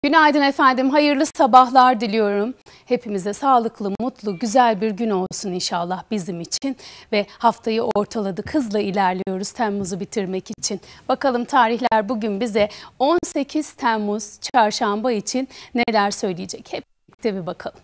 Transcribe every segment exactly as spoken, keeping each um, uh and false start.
Günaydın efendim, hayırlı sabahlar diliyorum. Hepimize sağlıklı, mutlu, güzel bir gün olsun inşallah bizim için. Ve haftayı ortaladık, hızla ilerliyoruz Temmuz'u bitirmek için. Bakalım tarihler bugün bize on sekiz Temmuz çarşamba için neler söyleyecek? Hep birlikte bir bakalım.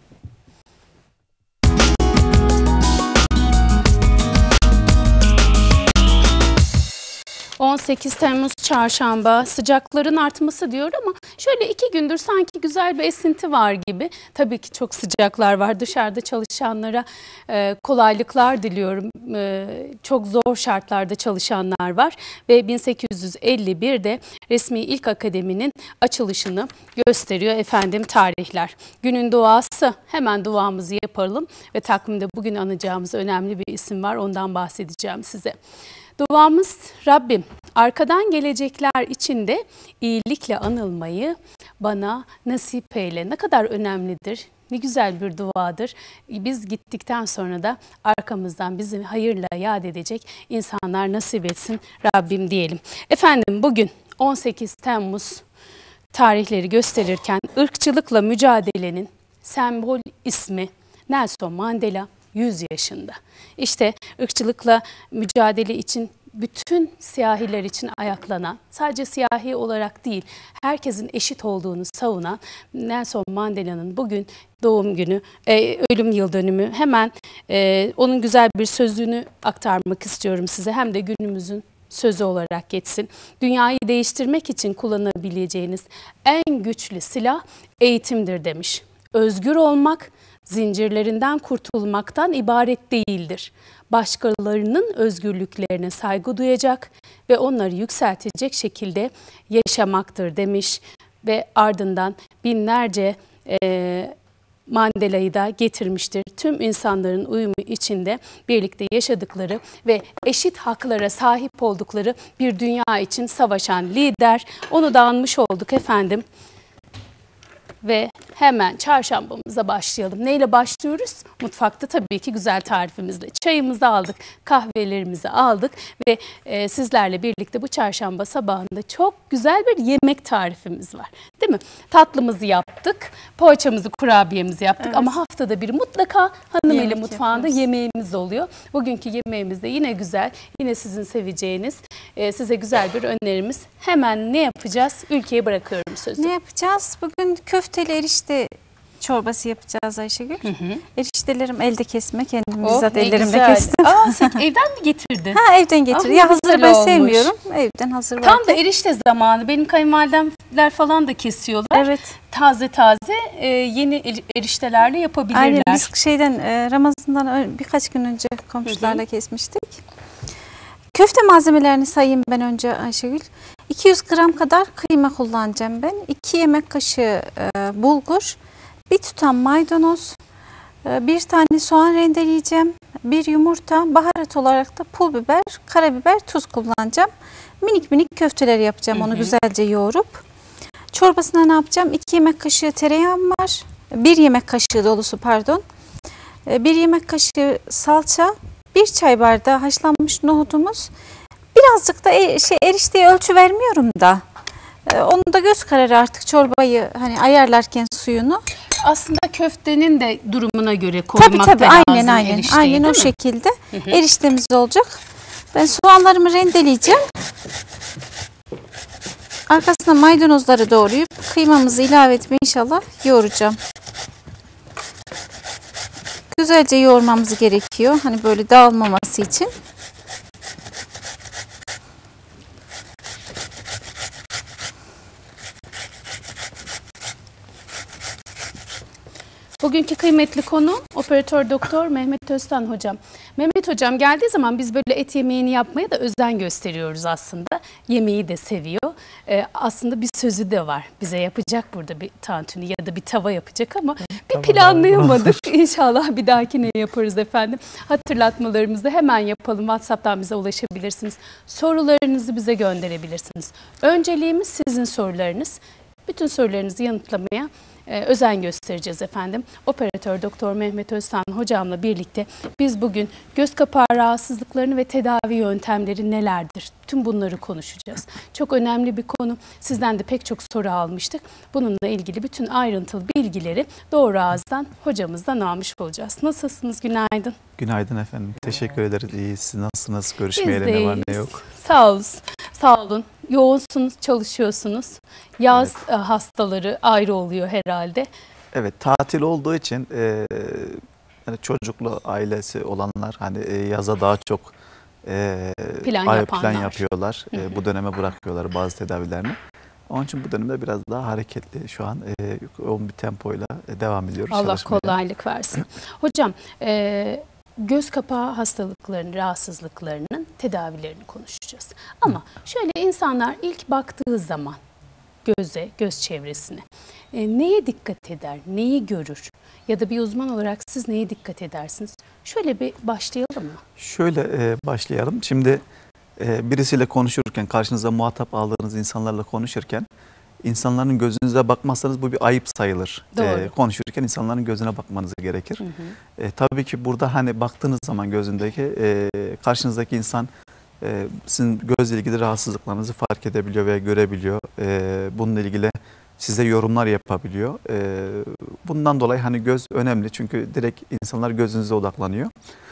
on sekiz Temmuz çarşamba, sıcakların artması diyor ama şöyle iki gündür sanki güzel bir esinti var gibi. Tabii ki çok sıcaklar var. Dışarıda çalışanlara e, kolaylıklar diliyorum. E, çok zor şartlarda çalışanlar var ve bin sekiz yüz elli bir'de resmi ilk akademinin açılışını gösteriyor efendim tarihler. Günün duası, hemen duamızı yapalım ve takvimde bugün anacağımız önemli bir isim var, ondan bahsedeceğim size. Duamız: Rabbim, arkadan gelecekler için de iyilikle anılmayı bana nasip eyle. Ne kadar önemlidir, ne güzel bir duadır. Biz gittikten sonra da arkamızdan bizi hayırla yad edecek insanlar nasip etsin Rabbim diyelim. Efendim bugün on sekiz Temmuz tarihleri gösterirken ırkçılıkla mücadelenin sembol ismi Nelson Mandela yüz yaşında. İşte ırkçılıkla mücadele için bütün siyahiler için ayaklanan, sadece siyahi olarak değil, herkesin eşit olduğunu savunan Nelson Mandela'nın bugün doğum günü, e, ölüm yıl dönümü. Hemen e, onun güzel bir sözünü aktarmak istiyorum size. Hem de günümüzün sözü olarak geçsin. Dünyayı değiştirmek için kullanabileceğiniz en güçlü silah eğitimdir demiş. Özgür olmak, zincirlerinden kurtulmaktan ibaret değildir. Başkalarının özgürlüklerine saygı duyacak ve onları yükseltecek şekilde yaşamaktır demiş ve ardından binlerce e, Mandela'yı da getirmiştir. Tüm insanların uyumu içinde birlikte yaşadıkları ve eşit haklara sahip oldukları bir dünya için savaşan lider. Onu da anmış olduk efendim. Ve hemen çarşambamıza başlayalım. Neyle başlıyoruz? Mutfakta tabii ki güzel tarifimizle. Çayımızı aldık, kahvelerimizi aldık ve e, sizlerle birlikte bu çarşamba sabahında çok güzel bir yemek tarifimiz var. Değil mi? Tatlımızı yaptık, poğaçamızı, kurabiyemizi yaptık, evet. Ama haftada bir mutlaka hanımıyla mutfağında yapıyoruz. Yemeğimiz oluyor. Bugünkü yemeğimiz de yine güzel, yine sizin seveceğiniz, e, size güzel bir önerimiz. Hemen ne yapacağız? Ülkeye bırakıyorum sözü. Ne yapacağız? Bugün köfteli erişte çorbası yapacağız Ayşegül. Hı hı. Eriştelerim elde kesme, kendim oh, bizzat ellerimle güzel. kestim. Aa, sen evden mi getirdin? Ha, evden getirdim. Ya hazır ben olmuş. Sevmiyorum. Evden hazır var. Tam da erişte zamanı. Benim kayınvalidemler falan da kesiyorlar. Evet. Taze taze e, yeni eriştelerle yapabilirler. Aynen, biz şeyden e, Ramazan'dan birkaç gün önce komşularla hı hı. kesmiştik. Köfte malzemelerini sayayım ben önce Ayşegül. iki yüz gram kadar kıyma kullanacağım ben. iki yemek kaşığı e, bulgur, bir tutam maydanoz, e, bir tane soğan rendeleyeceğim, bir yumurta, baharat olarak da pul biber, karabiber, tuz kullanacağım. Minik minik köfteler yapacağım, hı hı. onu güzelce yoğurup. Çorbasına ne yapacağım? iki yemek kaşığı tereyağım var, bir yemek kaşığı dolusu pardon, e, bir yemek kaşığı salça, bir çay bardağı haşlanmış nohutumuz. Birazcık da e, şey erişteye ölçü vermiyorum da. E, onu da göz kararı artık çorbayı hani ayarlarken suyunu. Aslında köftenin de durumuna göre koymak tabii, tabii, lazım. Aynen aynen. Erişteyi, aynen o mi? şekilde hı hı. eriştemiz olacak. Ben soğanlarımı rendeleyeceğim. Arkasına maydanozları doğrayıp kıymamızı ilave etmeyi inşallah yoğuracağım. Güzelce yoğurmamız gerekiyor. Hani böyle dağılmaması için. Bugünkü kıymetli konu operatör doktor Mehmet Öztan hocam. Mehmet hocam geldiği zaman biz böyle et yemeğini yapmaya da özen gösteriyoruz aslında. Yemeği de seviyor. Ee, aslında bir sözü de var. Bize yapacak burada bir tantuni ya da bir tava yapacak ama bir tamam, planlayamadık. İnşallah bir dahakine yaparız efendim. Hatırlatmalarımızı hemen yapalım. WhatsApp'tan bize ulaşabilirsiniz. Sorularınızı bize gönderebilirsiniz. Önceliğimiz sizin sorularınız. Bütün sorularınızı yanıtlamaya e, özen göstereceğiz efendim. Operatör Doktor Mehmet Öztan hocamla birlikte biz bugün göz kapağı rahatsızlıklarını ve tedavi yöntemleri nelerdir? Tüm bunları konuşacağız. Çok önemli bir konu. Sizden de pek çok soru almıştık. Bununla ilgili bütün ayrıntılı bilgileri doğru ağızdan hocamızdan almış olacağız. Nasılsınız? Günaydın. Günaydın efendim. Teşekkür ederiz. İyi. Siz nasılsınız? Görüşmeyeli Biz de ne var ne iyiyiz. yok. Sağ olun. Sağ olun. Yoğunsunuz, çalışıyorsunuz. Yaz evet. hastaları ayrı oluyor herhalde. Evet, tatil olduğu için e, yani çocuklu ailesi olanlar hani e, yaza daha çok e, plan, plan yapıyorlar. E, bu döneme bırakıyorlar bazı tedavilerini. Onun için bu dönemde biraz daha hareketli şu an e, yoğun bir tempoyla devam ediyoruz. Allah kolaylık versin. Hocam, e, göz kapağı hastalıklarının, rahatsızlıklarının tedavilerini konuşacağız. Ama şöyle insanlar ilk baktığı zaman göze, göz çevresine e, neye dikkat eder, neyi görür? Ya da bir uzman olarak siz neye dikkat edersiniz? Şöyle bir başlayalım mı? Şöyle e, başlayalım. Şimdi e, birisiyle konuşurken, karşınıza muhatap aldığınız insanlarla konuşurken insanların gözünüze bakmazsanız bu bir ayıp sayılır. E, konuşurken insanların gözüne bakmanız gerekir. Hı hı. E, tabii ki burada hani baktığınız zaman gözündeki e, karşınızdaki insan e, sizin gözle ilgili rahatsızlıklarınızı fark edebiliyor ve görebiliyor. E, bununla ilgili size yorumlar yapabiliyor. E, bundan dolayı hani göz önemli çünkü direkt insanlar gözünüze odaklanıyor.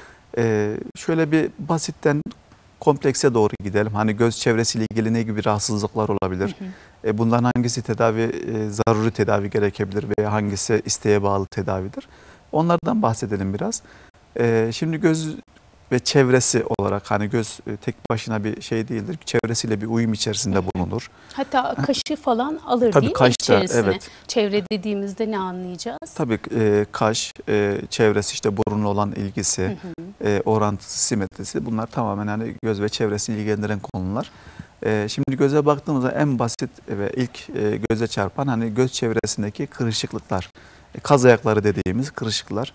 E, şöyle bir basitten komplekse doğru gidelim. Hani göz çevresiyle ilgili ne gibi rahatsızlıklar olabilir? Hı hı. E, bunların hangisi tedavi, e, zaruri tedavi gerekebilir veya hangisi isteğe bağlı tedavidir? Onlardan bahsedelim biraz. E, şimdi göz ve çevresi olarak hani göz e, tek başına bir şey değildir. Çevresiyle bir uyum içerisinde bulunur. Hatta kaşı falan alır Tabii değil kaş mi içerisine? Da, evet. Çevre dediğimizde ne anlayacağız? Tabii e, kaş, e, çevresi işte burunla olan ilgisi, hı hı. E, orantısı, simetrisi bunlar tamamen hani göz ve çevresini ilgilendiren konular. E, şimdi göze baktığımızda en basit ve ilk e, göze çarpan hani göz çevresindeki kırışıklıklar, e, kaz ayakları dediğimiz kırışıklar.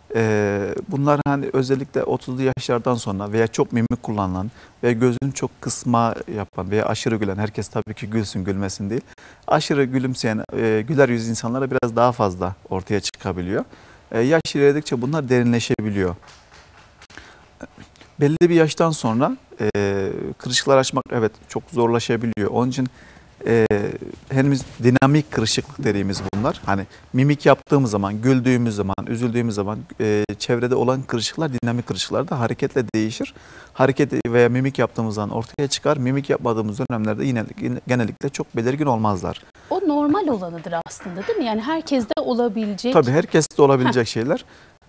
E, bunlar hani özellikle otuzlu yaşlardan sonra veya çok mimik kullanılan ve gözünü çok kısma yapan veya aşırı gülen, herkes tabii ki gülsün gülmesin değil, aşırı gülümseyen e, güler yüz insanlara biraz daha fazla ortaya çıkabiliyor. E, yaş ilerledikçe bunlar derinleşebiliyor. Belli bir yaştan sonra e, kırışıklar açmak evet çok zorlaşabiliyor. Onun için e, henüz dinamik kırışıklık dediğimiz bunlar. Hani mimik yaptığımız zaman, güldüğümüz zaman, üzüldüğümüz zaman e, çevrede olan kırışıklar dinamik kırışıklar da hareketle değişir. Hareket veya mimik yaptığımız zaman ortaya çıkar. Mimik yapmadığımız dönemlerde yine genellikle çok belirgin olmazlar. O normal olanıdır aslında değil mi? Yani herkeste olabilecek. Tabii herkeste olabilecek Heh. şeyler.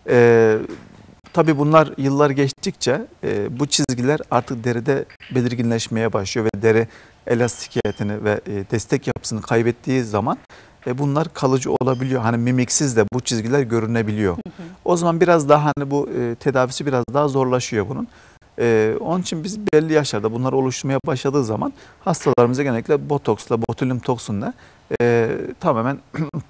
E, Tabii bunlar yıllar geçtikçe e, bu çizgiler artık deride belirginleşmeye başlıyor ve deri elastikiyetini ve e, destek yapısını kaybettiği zaman e, bunlar kalıcı olabiliyor. Hani mimiksiz de bu çizgiler görünebiliyor. Hı hı. O zaman biraz daha hani bu e, tedavisi biraz daha zorlaşıyor bunun. E, onun için biz belli yaşlarda bunlar oluşmaya başladığı zaman hastalarımıza genellikle botoksla, botulinum toksinle e, tamamen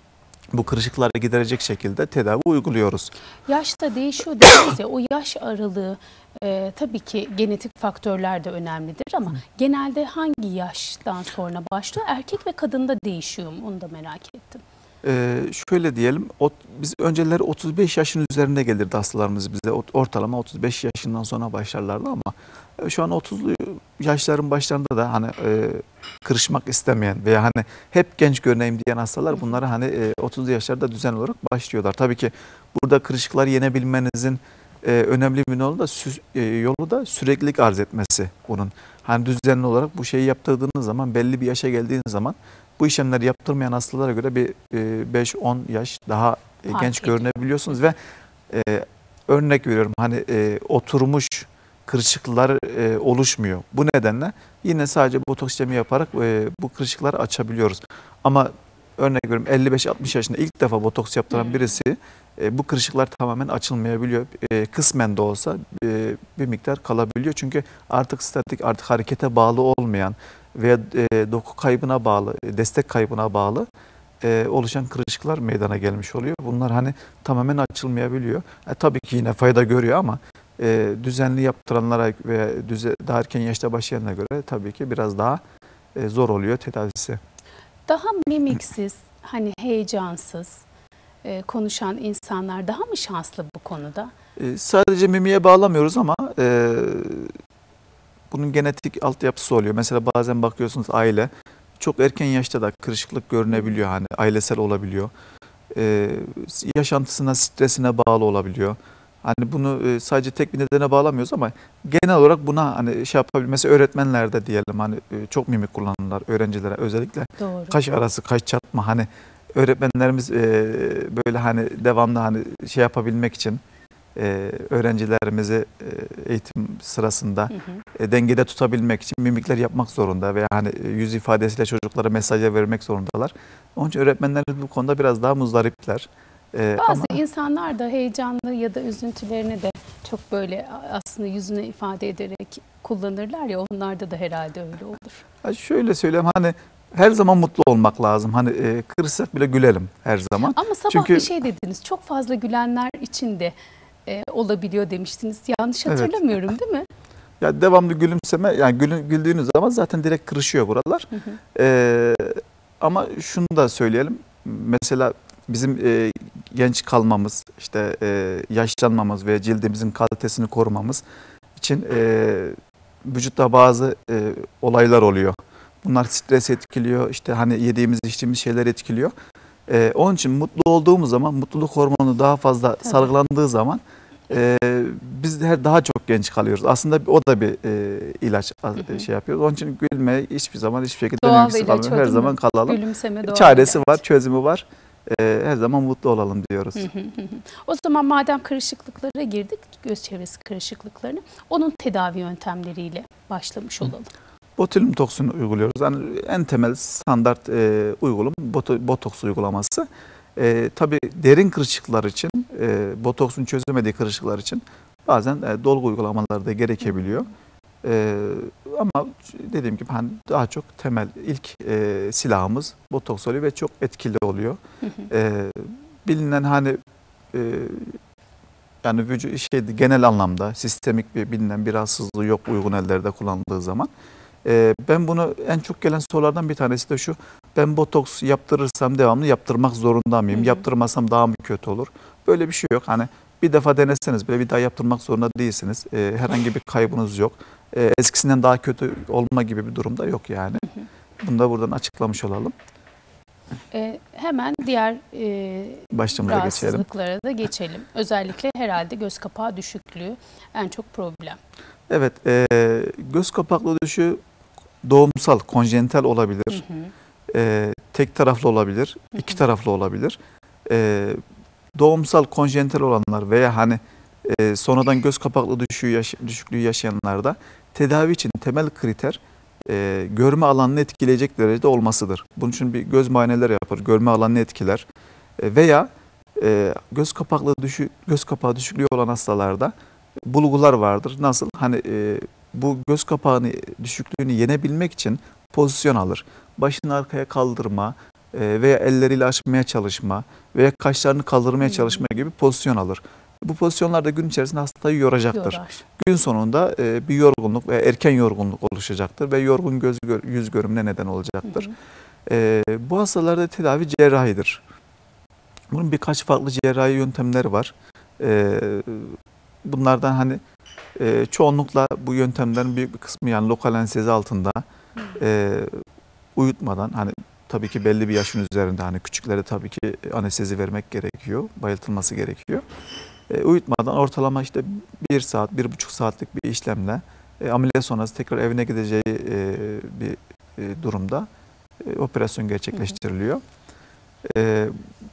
bu kırışıkları giderecek şekilde tedavi uyguluyoruz. Yaşta değişiyor dediniz ya, o yaş aralığı e, tabii ki genetik faktörler de önemlidir ama Hı. genelde hangi yaştan sonra başlıyor? Erkek ve kadında değişiyor mu? Onu da merak ettim. Ee, şöyle diyelim, ot, biz önceleri otuz beş yaşın üzerinde gelirdi hastalarımız bize. Ortalama otuz beş yaşından sonra başlarlardı ama şu an otuzlu yaşların başlarında da hani e, kırışmak istemeyen veya hani hep genç görüneyim diyen hastalar bunları hani e, otuzlu yaşlarda düzenli olarak başlıyorlar. Tabii ki burada kırışıkları yenebilmenizin e, önemli bir yolu da, e, yolu da süreklilik arz etmesi bunun. Hani düzenli olarak bu şeyi yaptırdığınız zaman, belli bir yaşa geldiğiniz zaman bu işlemleri yaptırmayan hastalara göre bir beş on yaş daha e, genç görünebiliyorsunuz ve e, örnek veriyorum hani e, oturmuş kırışıklar e, oluşmuyor. Bu nedenle yine sadece botoks işlemi yaparak e, bu kırışıkları açabiliyoruz. Ama örnek veriyorum elli beş altmış yaşında ilk defa botoks yaptıran birisi e, bu kırışıklar tamamen açılmayabiliyor. E, kısmen de olsa e, bir miktar kalabiliyor. Çünkü artık statik, artık harekete bağlı olmayan veya e, doku kaybına bağlı, destek kaybına bağlı e, oluşan kırışıklar meydana gelmiş oluyor. Bunlar hani tamamen açılmayabiliyor. E, tabii ki yine fayda görüyor ama e, düzenli yaptıranlara ve düze, daha erken yaşta başlayanlara göre tabii ki biraz daha e, zor oluyor tedavisi. Daha mimiksiz, hani heyecansız e, konuşan insanlar daha mı şanslı bu konuda? E, sadece mimiğe bağlamıyoruz ama e, bunun genetik altyapısı oluyor. Mesela bazen bakıyorsunuz aile çok erken yaşta da kırışıklık görünebiliyor. Hani ailesel olabiliyor. E, yaşantısına, stresine bağlı olabiliyor. Hani bunu e, sadece tek bir nedene bağlamıyoruz ama genel olarak buna hani şey yapabilir. Mesela öğretmenlerde diyelim hani e, çok mimik kullanırlar öğrencilere özellikle. Doğru. Kaş arası, kaş çatma hani öğretmenlerimiz e, böyle hani devamlı hani şey yapabilmek için e, öğrencilerimizi e, eğitim sırasında Hı hı. e, dengede tutabilmek için mimikler yapmak zorunda veya hani e, yüz ifadesiyle çocuklara mesajı vermek zorundalar. Onun için öğretmenlerimiz bu konuda biraz daha muzdaripler. E, Bazı ama insanlar da heyecanlı ya da üzüntülerini de çok böyle aslında yüzüne ifade ederek kullanırlar ya, onlarda da herhalde öyle olur. ha, şöyle söyleyeyim hani her zaman mutlu olmak lazım. Hani e, kırsak bile gülelim her zaman. Ama sabah Çünkü bir şey dediniz, çok fazla gülenler için de e, olabiliyor demiştiniz. Yanlış Evet. hatırlamıyorum değil mi? ya devamlı gülümseme yani gülü- güldüğünüz zaman zaten direkt kırışıyor buralar. Hı hı. Ee, ama şunu da söyleyelim. Mesela bizim e, genç kalmamız, işte e, yaşlanmamız ve cildimizin kalitesini korumamız için e, vücutta bazı e, olaylar oluyor. Bunlar stres etkiliyor, işte hani yediğimiz içtiğimiz şeyler etkiliyor. E, onun için mutlu olduğumuz zaman, mutluluk hormonu daha fazla Tabii. salgılandığı zaman e, biz de daha çok genç kalıyoruz. Aslında o da bir e, ilaç Hı hı. şey yapıyoruz. Onun için gülmeye hiçbir zaman hiçbir şekilde Doğal mümkün bir ilaç kalmıyor. o Her değil zaman mi? kalalım. Gülümseme doğal Çaresi ilaç. var, çözümü var. E, her zaman mutlu olalım diyoruz. Hı hı hı hı. O zaman madem kırışıklıklara girdik, göz çevresi kırışıklıklarını, onun tedavi yöntemleriyle başlamış olalım. Botulin toksini uyguluyoruz. Yani en temel standart e, uygulama boto, botoks uygulaması. E, tabii derin kırışıklar için, e, botoksun çözemediği kırışıklar için bazen e, dolgu uygulamaları da gerekebiliyor. E, ama dediğim gibi hani daha çok temel ilk e, silahımız botoks oluyor ve çok etkili oluyor. Hı hı. E, bilinen hani e, yani vücut şeydi genel anlamda sistemik bir bilinen bir rahatsızlığı yok uygun ellerde kullanıldığı zaman. Ee, ben bunu en çok gelen sorulardan bir tanesi de şu. Ben botoks yaptırırsam devamlı yaptırmak zorunda mıyım? Hı hı. Yaptırmasam daha mı kötü olur? Böyle bir şey yok. Hani bir defa deneseniz bile bir daha yaptırmak zorunda değilsiniz. Ee, herhangi bir kaybınız yok. Ee, eskisinden daha kötü olma gibi bir durum da yok yani. Hı hı. Bunu da buradan açıklamış olalım. E, hemen diğer e, Başlığımıza geçelim. rahatsızlıklara da geçelim. Özellikle herhalde göz kapağı düşüklüğü en çok problem. Evet, e, göz kapaklı düşüğü doğumsal, konjenital olabilir. Hı hı. E, tek taraflı olabilir, iki taraflı olabilir. E, doğumsal konjenital olanlar veya hani e, sonradan göz kapaklı düşüğü yaş düşüklüğü yaşayanlarda tedavi için temel kriter e, görme alanını etkileyecek derecede olmasıdır. Bunun için bir göz muayeneleri yapar, görme alanını etkiler. E, veya e, göz kapaklı düşü göz kapağı düşüklüğü olan hastalarda bulgular vardır. Nasıl? Hani e, bu göz kapağını düşüklüğünü yenebilmek için pozisyon alır. Başını arkaya kaldırma e, veya elleriyle açmaya çalışma veya kaşlarını kaldırmaya çalışma gibi pozisyon alır. Bu pozisyonlarda gün içerisinde hastayı yoracaktır. Yorar. Gün sonunda e, bir yorgunluk veya erken yorgunluk oluşacaktır ve yorgun göz yüz görümüne neden olacaktır. Hı hı. E, bu hastalarda tedavi cerrahidir. Bunun birkaç farklı cerrahi yöntemleri var. E, bunlardan hani e, çoğunlukla bu yöntemlerin büyük bir kısmı yani lokal anestezi altında e, uyutmadan hani tabii ki belli bir yaşın üzerinde hani küçüklere tabii ki anestezi vermek gerekiyor, bayıltılması gerekiyor. E, uyutmadan ortalama işte bir saat, bir buçuk saatlik bir işlemle e, ameliyat sonrası tekrar evine gideceği e, bir e, durumda e, operasyon gerçekleştiriliyor. E,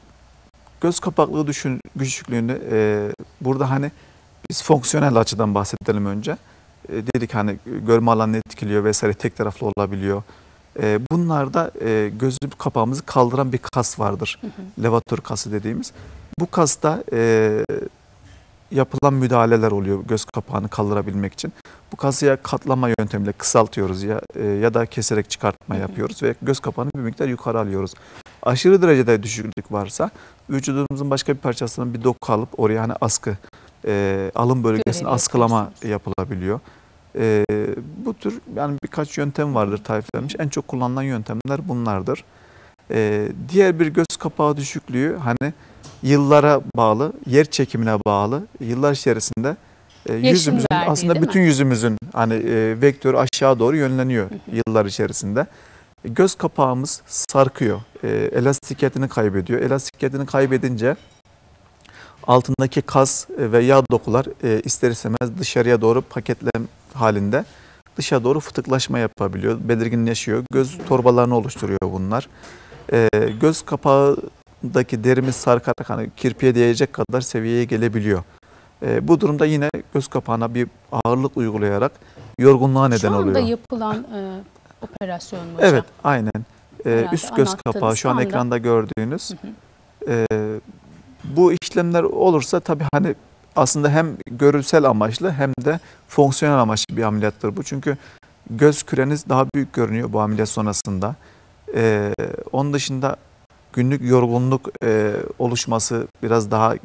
göz kapaklığı düşün, düşüklüğünü e, burada hani biz fonksiyonel açıdan bahsedelim önce. E, dedik hani görme alanını etkiliyor vesaire tek taraflı olabiliyor. E, bunlarda e, göz kapağımızı kaldıran bir kas vardır. Hı hı. Levator kası dediğimiz. Bu kasta e, yapılan müdahaleler oluyor göz kapağını kaldırabilmek için. Bu kası ya katlama yöntemiyle kısaltıyoruz ya e, ya da keserek çıkartma yapıyoruz ve göz kapağını bir miktar yukarı alıyoruz. Aşırı derecede düşüklük varsa vücudumuzun başka bir parçasından bir doku alıp oraya hani askı, e, alın bölgesine Görevi askılama yapılabiliyor. E, bu tür yani birkaç yöntem vardır tariflenmiş. En çok kullanılan yöntemler bunlardır. E, diğer bir göz kapağı düşüklüğü hani yıllara bağlı, yer çekimine bağlı, yıllar içerisinde e, yüzümüzün verdiği, aslında değil bütün mi? yüzümüzün hani e, vektörü aşağı doğru yönleniyor yıllar içerisinde. Göz kapağımız sarkıyor, e, elastikiyetini kaybediyor. Elastikiyetini kaybedince altındaki kas ve yağ dokular e, ister istemez dışarıya doğru paketlem halinde dışa doğru fıtıklaşma yapabiliyor, belirginleşiyor. Göz torbalarını oluşturuyor bunlar. E, göz kapağındaki derimiz sarkarak hani kirpiğe değecek kadar seviyeye gelebiliyor. E, bu durumda yine göz kapağına bir ağırlık uygulayarak yorgunluğa neden Şu anda oluyor. yapılan e, operasyon mu hocam? Evet, aynen. E, Herhalde üst göz kapağı anlattığınız şu an anda. ekranda gördüğünüz. Hı hı. E, bu işlemler olursa tabii hani aslında hem görünsel amaçlı hem de fonksiyonel amaçlı bir ameliyattır bu. Çünkü göz küreniz daha büyük görünüyor bu ameliyat sonrasında. Ee, onun dışında günlük yorgunluk e, oluşması biraz daha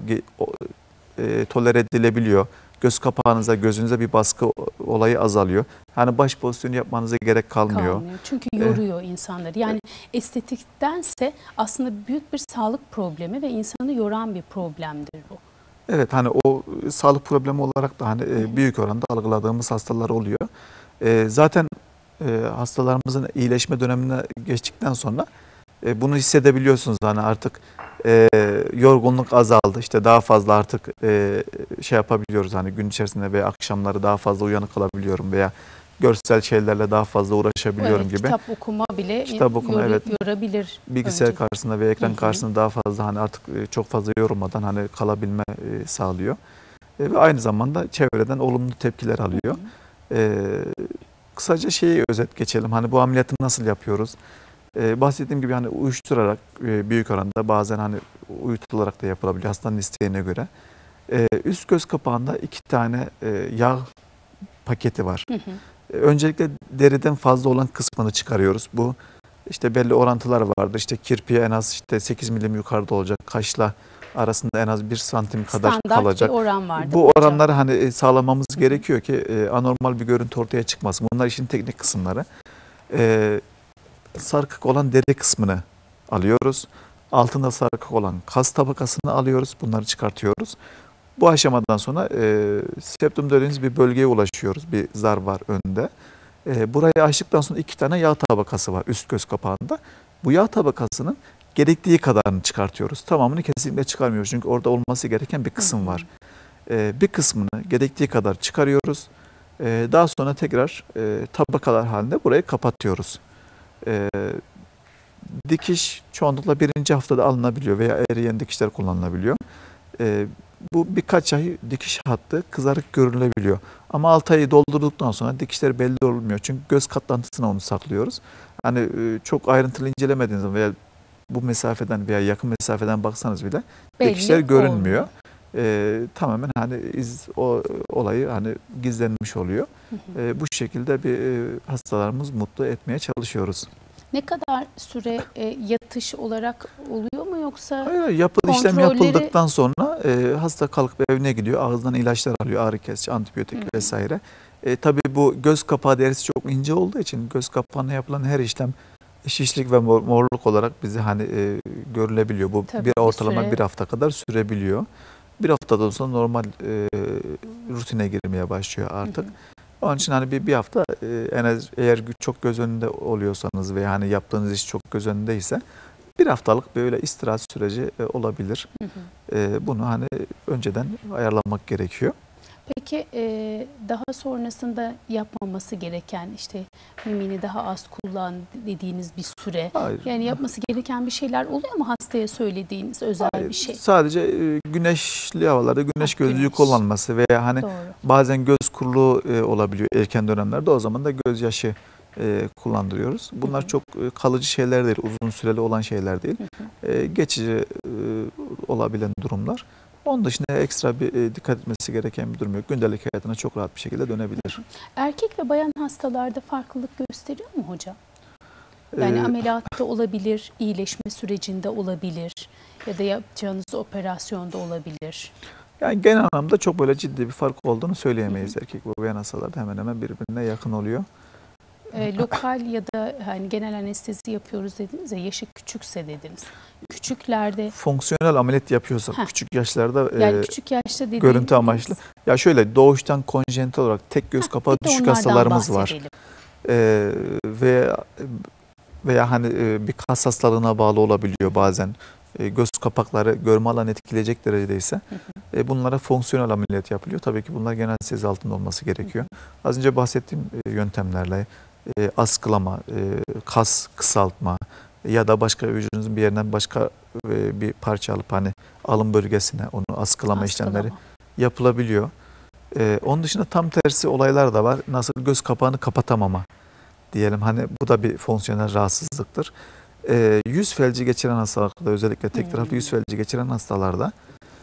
e, tolere edilebiliyor. Göz kapağınıza, gözünüze bir baskı olayı azalıyor. Yani baş pozisyonu yapmanıza gerek kalmıyor. Kalmıyor. Çünkü yoruyor ee, insanları. Yani estetiktense aslında büyük bir sağlık problemi ve insanı yoran bir problemdir bu. Evet, hani o sağlık problemi olarak da hani e, büyük oranda algıladığımız hastalar oluyor. E, zaten e, hastalarımızın iyileşme dönemine geçtikten sonra e, bunu hissedebiliyorsunuz. Hani artık e, yorgunluk azaldı. İşte daha fazla artık e, şey yapabiliyoruz. Hani gün içerisinde veya akşamları daha fazla uyanık kalabiliyorum veya görsel şeylerle daha fazla uğraşabiliyorum evet, gibi. Kitap okuma bile kitap okuma, yor, evet, yorabilir. Bilgisayar önce. karşısında ve ekran Hı hı. karşısında daha fazla hani artık çok fazla yorulmadan hani kalabilme e, sağlıyor. E, ve aynı zamanda çevreden olumlu tepkiler alıyor. Hı hı. E, kısaca şeyi özet geçelim. Hani bu ameliyatı nasıl yapıyoruz? E, bahsettiğim gibi hani uyuşturarak e, büyük oranda bazen hani uyutularak da yapılabiliyor hastanın isteğine göre. E, üst göz kapağında iki tane e, yağ paketi var. Hı hı. E, öncelikle deriden fazla olan kısmını çıkarıyoruz. Bu işte belli orantılar vardır. İşte kirpiğe en az işte sekiz milim yukarıda olacak. Kaşla arasında en az bir santim kadar Standart kalacak. Bir oran var, bu oranları hani sağlamamız Hı -hı. gerekiyor ki e, anormal bir görüntü ortaya çıkmasın. Bunlar işin teknik kısımları. E, sarkık olan deri kısmını alıyoruz. Altında sarkık olan kas tabakasını alıyoruz. Bunları çıkartıyoruz. Bu aşamadan sonra e, septum dediğimiz bir bölgeye ulaşıyoruz. Bir zar var önde. E, burayı açtıktan sonra iki tane yağ tabakası var üst göz kapağında. Bu yağ tabakasının gerektiği kadarını çıkartıyoruz. Tamamını kesinlikle çıkarmıyoruz. Çünkü orada olması gereken bir kısım var. E, bir kısmını gerektiği kadar çıkarıyoruz. E, daha sonra tekrar e, tabakalar halinde burayı kapatıyoruz. E, dikiş çoğunlukla birinci haftada alınabiliyor veya eriyen dikişler kullanılabiliyor. E, bu birkaç ay dikiş hattı kızarık görülebiliyor. Ama altı ayı doldurduktan sonra dikişler belli olmuyor. Çünkü göz katlantısına onu saklıyoruz. Hani e, çok ayrıntılı incelemediğiniz zaman veya bu mesafeden veya yakın mesafeden baksanız bile belli dikişler görünmüyor. E, tamamen hani iz o olayı hani gizlenmiş oluyor. Hı hı. E, bu şekilde bir e, hastalarımız mutlu etmeye çalışıyoruz. Ne kadar süre e, yatış olarak oluyor mu yoksa? Hayır, yapı kontrolleri... işlem yapıldıktan sonra e, hasta kalkıp evine gidiyor. Ağızdan ilaçlar alıyor, ağrı kesici, antibiyotik Hı -hı. vesaire. E, tabii bu göz kapağı derisi çok ince olduğu için göz kapağına yapılan her işlem şişlik ve mor, morluk olarak bizi hani e, görülebiliyor. Bu tabii, bir ortalama bir, süre... bir hafta kadar sürebiliyor. Bir haftadan sonra normal e, rutine girmeye başlıyor artık. Hı -hı. Onun için hani bir, bir hafta e, en az eğer çok göz önünde oluyorsanız ve hani yaptığınız iş çok göz önündeyse bir haftalık böyle istirahat süreci e, olabilir. Hı hı. E, bunu hani önceden ayarlamak gerekiyor. Peki e, daha sonrasında yapmaması gereken işte mimini daha az kullan dediğiniz bir süre Hayır. yani yapması gereken bir şeyler oluyor mu hastaya söylediğiniz özel Hayır. bir şey? Sadece e, güneşli havalarda güneş ha, gözlüğü güneş. kullanması veya hani Doğru. bazen göz kuruluğu e, olabiliyor erken dönemlerde, o zaman da gözyaşı e, kullandırıyoruz. Bunlar hı hı. çok e, kalıcı şeyler değil, uzun süreli olan şeyler değil. Hı hı. E, geçici e, olabilen durumlar. Onun dışında ekstra bir e, dikkat etmesi gereken bir durum yok. Gündelik hayatına çok rahat bir şekilde dönebilir. Erkek ve bayan hastalarda farklılık gösteriyor mu hocam? Yani ee, ameliyatta olabilir, iyileşme sürecinde olabilir ya da yapacağınız operasyonda olabilir. Yani genel anlamda çok böyle ciddi bir fark olduğunu söyleyemeyiz. Hı hı. Erkek ve bayan hastalarda hemen hemen birbirine yakın oluyor. e, lokal ya da hani genel anestezi yapıyoruz dediniz ya, yaşı küçükse dediniz. Küçüklerde Fonksiyonel ameliyat yapıyorsak Heh. küçük yaşlarda yani e, küçük yaşta dediğiniz görüntü amaçlı. Ya şöyle doğuştan konjenital olarak tek göz kapağı bir de düşük onlardan hastalarımız var. bahsedelim. E, veya veya hani e, bir kas hastalığına bağlı olabiliyor bazen. E, göz kapakları görme alanı etkileyecek derecedeyse Hı hı. e, bunlara fonksiyonel ameliyat yapılıyor. Tabii ki bunlar genel anestezi altında olması gerekiyor. Az önce bahsettiğim e, yöntemlerle e, askılama, e, kas kısaltma ya da başka vücudunuzun bir yerinden başka e, bir parça alıp hani alın bölgesine onu askılama, Askılama. işlemleri yapılabiliyor. E, onun dışında tam tersi olaylar da var. Nasıl göz kapağını kapatamama diyelim, hani bu da bir fonksiyonel rahatsızlıktır. E, yüz felci geçiren hastalarda, özellikle tek taraflı yüz felci geçiren hastalarda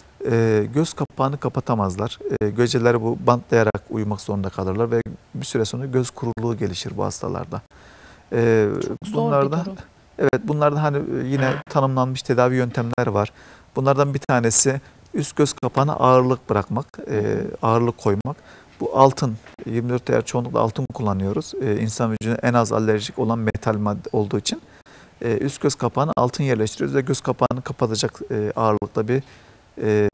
e, göz kapağını kapatamazlar. E, geceleri bu bantlayarak uyumak zorunda kalırlar ve bir süre sonra göz kuruluğu gelişir bu hastalarda. E, Çok zor bunlarda bir durum. evet, bunlarda hani yine tanımlanmış tedavi yöntemler var. Bunlardan bir tanesi üst göz kapağına ağırlık bırakmak, e, ağırlık koymak. Bu altın, yirmi dört değer çoğunlukla altın kullanıyoruz. E, insan vücuduna en az alerjik olan metal madde olduğu için e, üst göz kapağına altın yerleştiriyoruz ve göz kapağını kapatacak e, ağırlıkta bir e,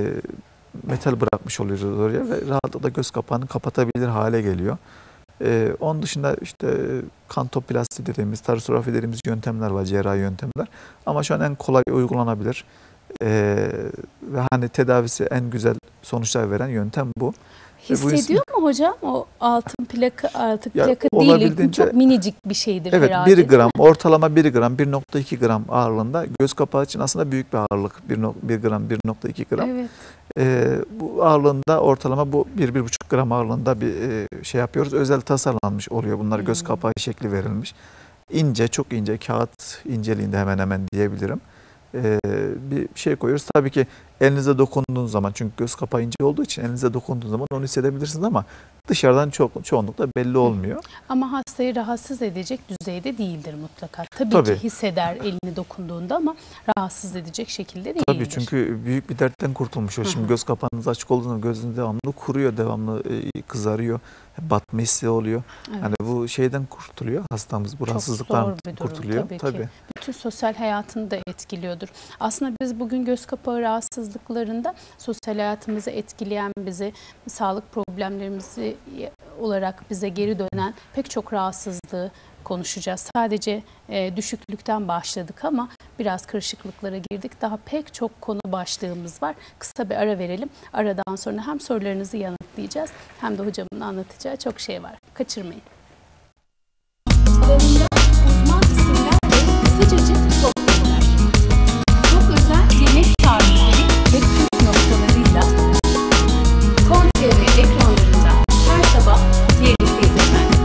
metal bırakmış oluyoruz oraya ve rahatlıkla göz kapağını kapatabilir hale geliyor. Ee, onun dışında işte kantoplasti dediğimiz, tarsografi dediğimiz yöntemler var, cerrahi yöntemler. Ama şu an en kolay uygulanabilir ee, ve hani tedavisi en güzel sonuçlar veren yöntem bu. Hissediyor mu hocam o altın plaka, artık Ya, plaka değil, olabildiğince- çok minicik bir şeydir Evet, herhalde. bir değil gram, mi? ortalama bir gram, bir nokta iki gram ağırlığında, göz kapağı için aslında büyük bir ağırlık. bir gram, bir nokta iki gram. Evet. Ee, bu ağırlığında ortalama bu bir bir buçuk gram ağırlığında bir e, şey yapıyoruz. Özel tasarlanmış oluyor. Bunlar göz Hmm. kapağı şekli verilmiş. İnce, çok ince, kağıt inceliğinde hemen hemen diyebilirim. Ee, bir şey koyuyoruz. Tabii ki elinize dokunduğunuz zaman, çünkü göz kapağı ince olduğu için elinize dokunduğunuz zaman onu hissedebilirsiniz ama dışarıdan çok çoğunlukla belli olmuyor. Ama hastayı rahatsız edecek düzeyde değildir mutlaka. Tabii, Tabii. ki hisseder elini dokunduğunda ama rahatsız edecek şekilde değildir. Tabii, çünkü büyük bir dertten kurtulmuş o. Hı Şimdi hı. göz kapağınız açık olduğunda gözünüz devamlı kuruyor, devamlı e, kızarıyor, batma hissi oluyor. Evet. Hani bu şeyden kurtuluyor hastamız, bu Çok rahatsızlıktan zor bir durum kurtuluyor. tabii ki. Bütün sosyal hayatını da etkiliyordur. Aslında biz bugün göz kapağı rahatsızlıklarında sosyal hayatımızı etkileyen, bizi sağlık problemlerimizi olarak bize geri dönen pek çok rahatsızlığı konuşacağız. Sadece e, düşüklükten başladık ama biraz karışıklıklara girdik. Daha pek çok konu başlığımız var. Kısa bir ara verelim. Aradan sonra hem sorularınızı yanıtlayacağız hem de hocamın anlatacağı çok şey var. Kaçırmayın. Alanında uzman isimler ve kısacacık sohbetler. Çok özel yemek tarifleri ve püf noktalarıyla Kon T V ekranlarında her sabah birlikteyiz efendim.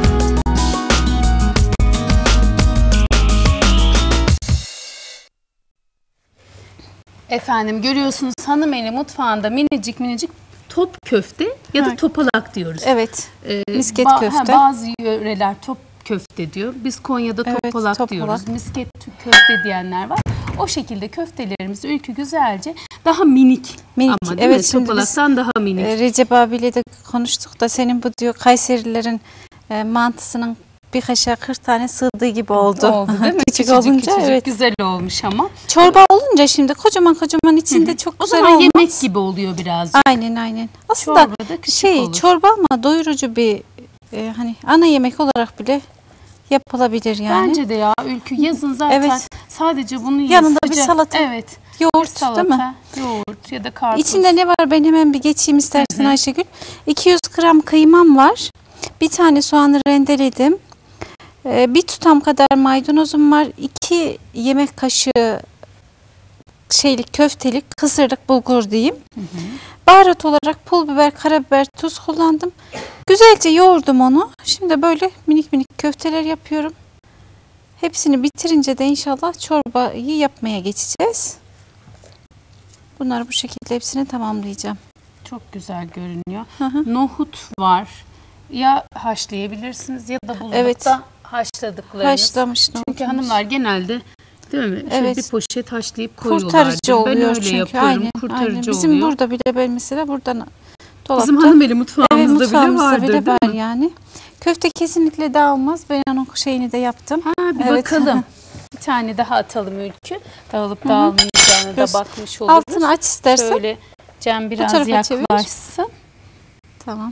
Efendim görüyorsunuz hanım eli mutfağında minicik minicik top köfte ya da Evet. topalak diyoruz. Evet. Ee, Misket ba- köfte. ha, bazı yöreler top köfte diyor. Biz Konya'da Evet, topalak topalak. diyoruz. Misket köfte diyenler var. O şekilde köftelerimizi Ülkü güzelce daha minik, Minik, ama değil evet, mi? şimdi biz- Topalaktan daha minik. Ee, Recep abiyle de konuştuk da senin bu diyor Kayserilerin e, mantısının bir kaşığa kırk tane sığdığı gibi oldu. Oldu değil mi? Küçük Küçücük olunca küçücük evet. güzel olmuş ama. Çorba olunca şimdi kocaman kocaman içinde çok O güzel zaman olmaz. yemek gibi oluyor birazcık. Aynen aynen. Aslında Çorba da küçük şey olur. çorba ama doyurucu bir e, hani ana yemek olarak bile yapılabilir yani. Bence de ya Ülkü yazın zaten Evet. sadece bunu yiyin. Yanında bir Sıcak- salata. Evet. Yoğurt Salata, değil mi? yoğurt ya da karpuz. İçinde ne var ben hemen bir geçeyim istersen Hı hı. Ayşegül. iki yüz gram kıymam var. Bir tane soğanı rendeledim. Ee, bir tutam kadar maydanozum var. iki yemek kaşığı şeylik köftelik kısırlık bulgur diyeyim. Hı hı. Baharat olarak pul biber, karabiber, tuz kullandım. Güzelce yoğurdum onu. Şimdi böyle minik minik köfteler yapıyorum. Hepsini bitirince de inşallah çorbayı yapmaya geçeceğiz. Bunları bu şekilde hepsini tamamlayacağım. Çok güzel görünüyor. Hı hı. Nohut var. Ya haşlayabilirsiniz ya da buzlukta Evet. haşladıklarınız. Haşlamış Çünkü nohutumuz. hanımlar genelde değil mi? Şöyle Evet. bir poşet haşlayıp koyuyorlar. Kurtarıcı Ben oluyor öyle çünkü. yapıyorum. Aynen, Kurtarıcı aynen. Bizim oluyor. burada bile ben mesela buradan dolapta. Bizim hanım eli Evet, mutfağımızda bile mutfağımızda vardır bile değil var mi? yani. Köfte kesinlikle dağılmaz. Ben onun şeyini de yaptım. Ha, bir Evet. bakalım. Bir tane daha atalım Ülkü. Dağılıp dağılmayacağını da Göz- bakmış oluruz. Altını aç istersen. Şöyle Cem biraz tarafa çevir. yaklaşsın. Tamam.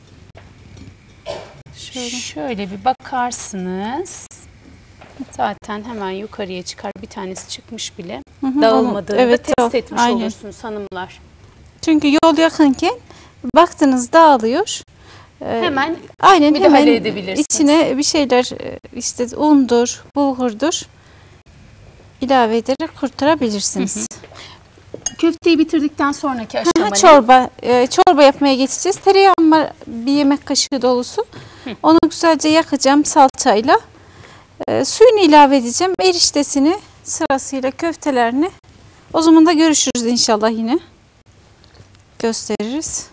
Şöyle. Şöyle bir bakarsınız. Zaten hemen yukarıya çıkar. Bir tanesi çıkmış bile. Hı hı, Dağılmadığını onu- evet, da test yok, etmiş aynen. olursunuz hanımlar. Çünkü yol yakınken baktınız dağılıyor. Ee, Hemen aynen müdahale hemen edebilirsiniz. içine bir şeyler e, işte undur, bulgurdur ilave ederek kurtarabilirsiniz. köfteyi bitirdikten sonraki aşama ne? Çorba, e, çorba yapmaya geçeceğiz. Tereyağım var bir yemek kaşığı dolusu. Onu güzelce yakacağım salçayla. E, suyunu ilave edeceğim. Eriştesini sırasıyla köftelerini. O zaman da görüşürüz inşallah yine. Gösteririz.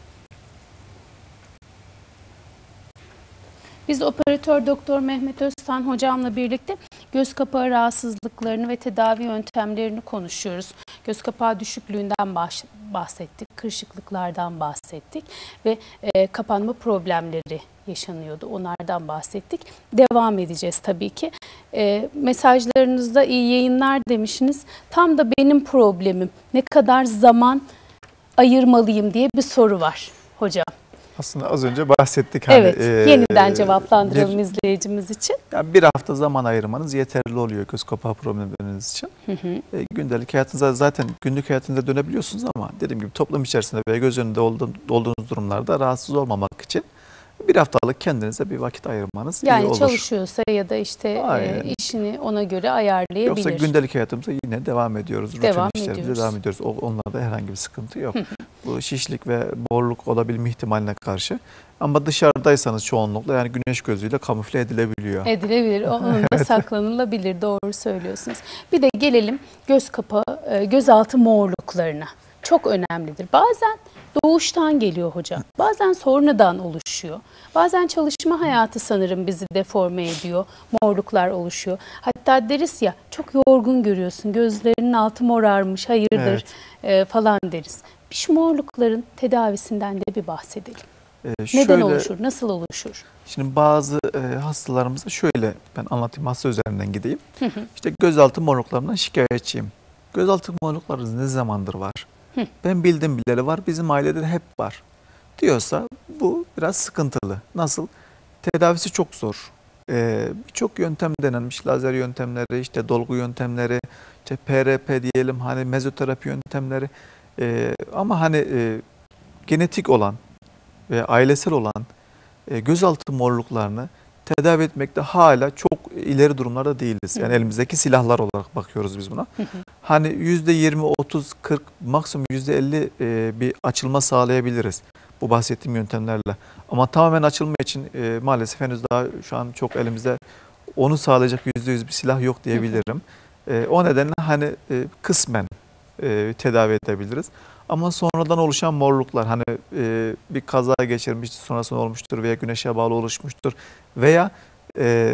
Biz operatör doktor Mehmet Öztan hocamla birlikte göz kapağı rahatsızlıklarını ve tedavi yöntemlerini konuşuyoruz. Göz kapağı düşüklüğünden baş, bahsettik, kırışıklıklardan bahsettik ve e, kapanma problemleri yaşanıyordu. Onlardan bahsettik. Devam edeceğiz tabii ki. E, mesajlarınızda iyi yayınlar demişsiniz. Tam da benim problemim. Ne kadar zaman ayırmalıyım diye bir soru var hocam. Aslında az önce bahsettik. Hani, Evet, e, yeniden cevaplandıralım bir, izleyicimiz için. yani bir hafta zaman ayırmanız yeterli oluyor göz kapağı problemleriniz için. Hı hı. E, gündelik hayatınıza zaten günlük hayatınıza dönebiliyorsunuz ama dediğim gibi toplum içerisinde ve göz önünde olduğun, olduğunuz durumlarda rahatsız olmamak için bir haftalık kendinize bir vakit ayırmanız iyi Yani olur. çalışıyorsa ya da işte e, işini ona göre ayarlayabilir. Yoksa gündelik hayatımıza yine devam ediyoruz. Rutin Devam işlerimize ediyoruz. devam ediyoruz. O- Onlarda herhangi bir sıkıntı yok. Bu şişlik ve morluk olabilme ihtimaline karşı. Ama dışarıdaysanız çoğunlukla yani güneş gözüyle kamufle edilebiliyor. Edilebilir, onun da saklanılabilir. Doğru söylüyorsunuz. Bir de gelelim göz kapağı, e, gözaltı morluklarına. Çok önemlidir. Bazen doğuştan geliyor hocam. Bazen sonradan oluşuyor. Bazen çalışma hayatı sanırım bizi deforme ediyor. Morluklar oluşuyor. Hatta deriz ya çok yorgun görüyorsun. Gözlerinin altı morarmış, hayırdır Evet. e, falan deriz. Şu morlukların tedavisinden de bir bahsedelim. Ee, Neden şöyle, oluşur? Nasıl oluşur? Şimdi bazı e, hastalarımızda şöyle ben anlatayım hasta üzerinden gideyim. İşte gözaltı morluklarından şikayetçiyim. Gözaltı morluklarınız ne zamandır var? Hı. Ben bildim bileli var, bizim ailede de hep var diyorsa bu biraz sıkıntılı. Nasıl? Tedavisi çok zor. Ee, Birçok yöntem denenmiş. Lazer yöntemleri, işte dolgu yöntemleri, işte P R P diyelim, hani mezoterapi yöntemleri. Ee, ama hani e, genetik olan ve ailesel olan e, gözaltı morluklarını tedavi etmekte hala çok ileri durumlarda değiliz. Yani elimizdeki silahlar olarak bakıyoruz biz buna. Hani yüzde yirmi, otuz, kırk, maksimum yüzde elli e, bir açılma sağlayabiliriz bu bahsettiğim yöntemlerle. Ama tamamen açılma için e, maalesef henüz daha şu an çok elimizde onu sağlayacak yüzde yüz bir silah yok diyebilirim. E, o nedenle hani e, kısmen e, tedavi edebiliriz. Ama sonradan oluşan morluklar hani e, bir kaza geçirmiştir, sonrasında olmuştur veya güneşe bağlı oluşmuştur veya e,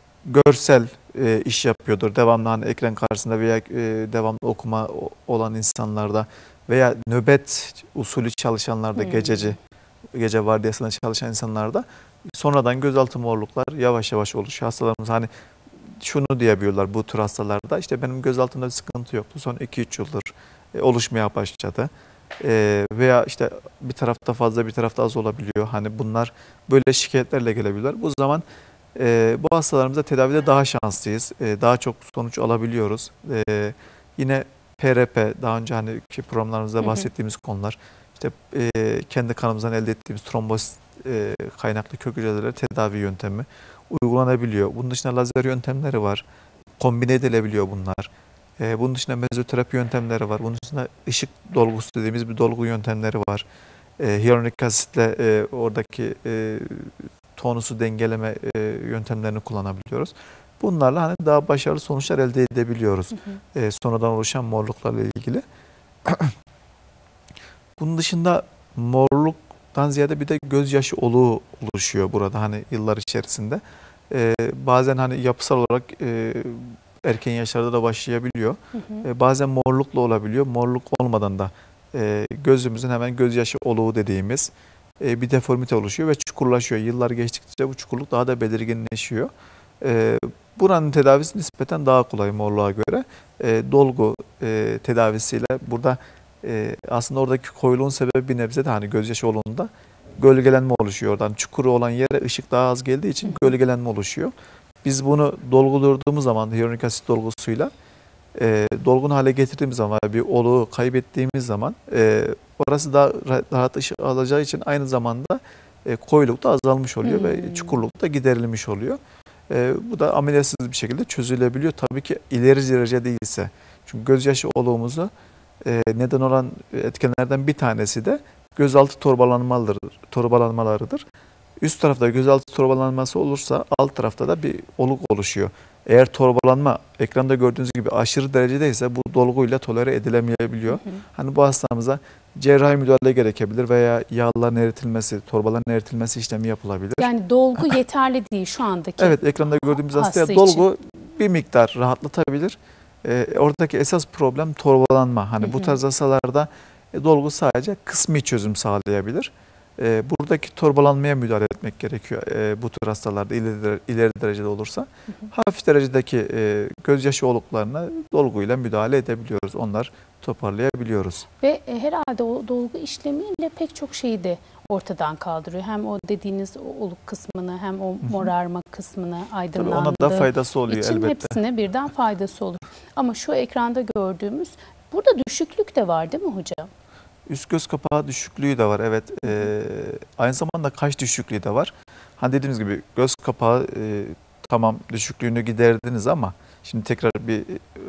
görsel e, iş yapıyordur. Devamlı hani ekran karşısında veya e, devamlı okuma olan insanlarda veya nöbet usulü çalışanlarda, Hmm. gececi, gece vardiyasında çalışan insanlarda sonradan gözaltı morluklar yavaş yavaş oluşuyor. Hastalarımız hani şunu diyebiliyorlar bu tür hastalarda, işte benim gözaltımda bir sıkıntı yoktu, son iki üç yıldır e, oluşmaya başladı. E, veya işte bir tarafta fazla bir tarafta az olabiliyor. Hani bunlar böyle şikayetlerle gelebiliyorlar. Bu zaman e, bu hastalarımızda tedavide daha şanslıyız. E, daha çok sonuç alabiliyoruz. E, yine P R P, daha önce hani ki programlarımızda bahsettiğimiz hı hı. konular. İşte e, kendi kanımızdan elde ettiğimiz trombos e, kaynaklı kök hücreleri tedavi yöntemi uygulanabiliyor. Bunun dışında lazer yöntemleri var. Kombine edilebiliyor bunlar. Ee, bunun dışında mezoterapi yöntemleri var. Bunun dışında ışık dolgusu dediğimiz bir dolgu yöntemleri var. Ee, hyaluronik asitle e, oradaki e, tonusu dengeleme e, yöntemlerini kullanabiliyoruz. Bunlarla hani daha başarılı sonuçlar elde edebiliyoruz. Hı hı. E, sonradan oluşan morluklarla ilgili. Bunun dışında morluktan ziyade bir de gözyaşı oluğu oluşuyor burada hani yıllar içerisinde. Ee, bazen hani yapısal olarak e, erken yaşlarda da başlayabiliyor. Hı hı. E, bazen morlukla olabiliyor. Morluk olmadan da e, gözümüzün hemen gözyaşı oluğu dediğimiz e, bir deformite oluşuyor ve çukurlaşıyor. Yıllar geçtikçe bu çukurluk daha da belirginleşiyor. E, buranın tedavisi nispeten daha kolay morluğa göre. E, dolgu e, tedavisiyle burada e, aslında oradaki koyuluğun sebebi bir nebze de hani gözyaşı olduğunda gölgelenme oluşuyor. Oradan çukuru olan yere ışık daha az geldiği için gölgelenme oluşuyor. Biz bunu dolgulurduğumuz zaman hyaluronik asit dolgusuyla e, dolgun hale getirdiğimiz zaman, bir oluğu kaybettiğimiz zaman e, orası daha rahat ışık alacağı için aynı zamanda e, koyuluk da azalmış oluyor hmm. ve çukurluk da giderilmiş oluyor. E, bu da ameliyatsız bir şekilde çözülebiliyor. Tabii ki ileri derece değilse. Çünkü gözyaşı oluğumuzu e, neden olan etkenlerden bir tanesi de gözaltı torbalanmalarıdır. torbalanmalarıdır. Üst tarafta gözaltı torbalanması olursa alt tarafta da bir oluk oluşuyor. Eğer torbalanma ekranda gördüğünüz gibi aşırı derecedeyse bu dolguyla tolere edilemeyebiliyor. Hı hı. Hani bu hastamıza cerrahi müdahale gerekebilir veya yağların eritilmesi, torbaların eritilmesi işlemi yapılabilir. Yani dolgu yeterli değil şu andaki. Evet, ekranda gördüğümüz hastaya hasta dolgu bir miktar rahatlatabilir. Ee, oradaki esas problem torbalanma. Hani hı hı. bu tarz hastalarda e, dolgu sadece kısmi çözüm sağlayabilir. E, buradaki torbalanmaya müdahale etmek gerekiyor e, bu tür hastalarda ileri, ileri derecede olursa. Hı hı. Hafif derecedeki e, gözyaşı oluklarına dolguyla müdahale edebiliyoruz. Onlar toparlayabiliyoruz. Ve e, herhalde o dolgu işlemiyle pek çok şeyi de ortadan kaldırıyor. Hem o dediğiniz oluk kısmını hem o morarma kısmını aydınlandığı Tabii ona da faydası oluyor için elbette. Hepsine birden faydası olur. Ama şu ekranda gördüğümüz burada düşüklük de var değil mi hocam? Üst göz kapağı düşüklüğü de var, evet. Ee, aynı zamanda kaş düşüklüğü de var. Hani dediğimiz gibi göz kapağı e, tamam düşüklüğünü giderdiniz ama şimdi tekrar bir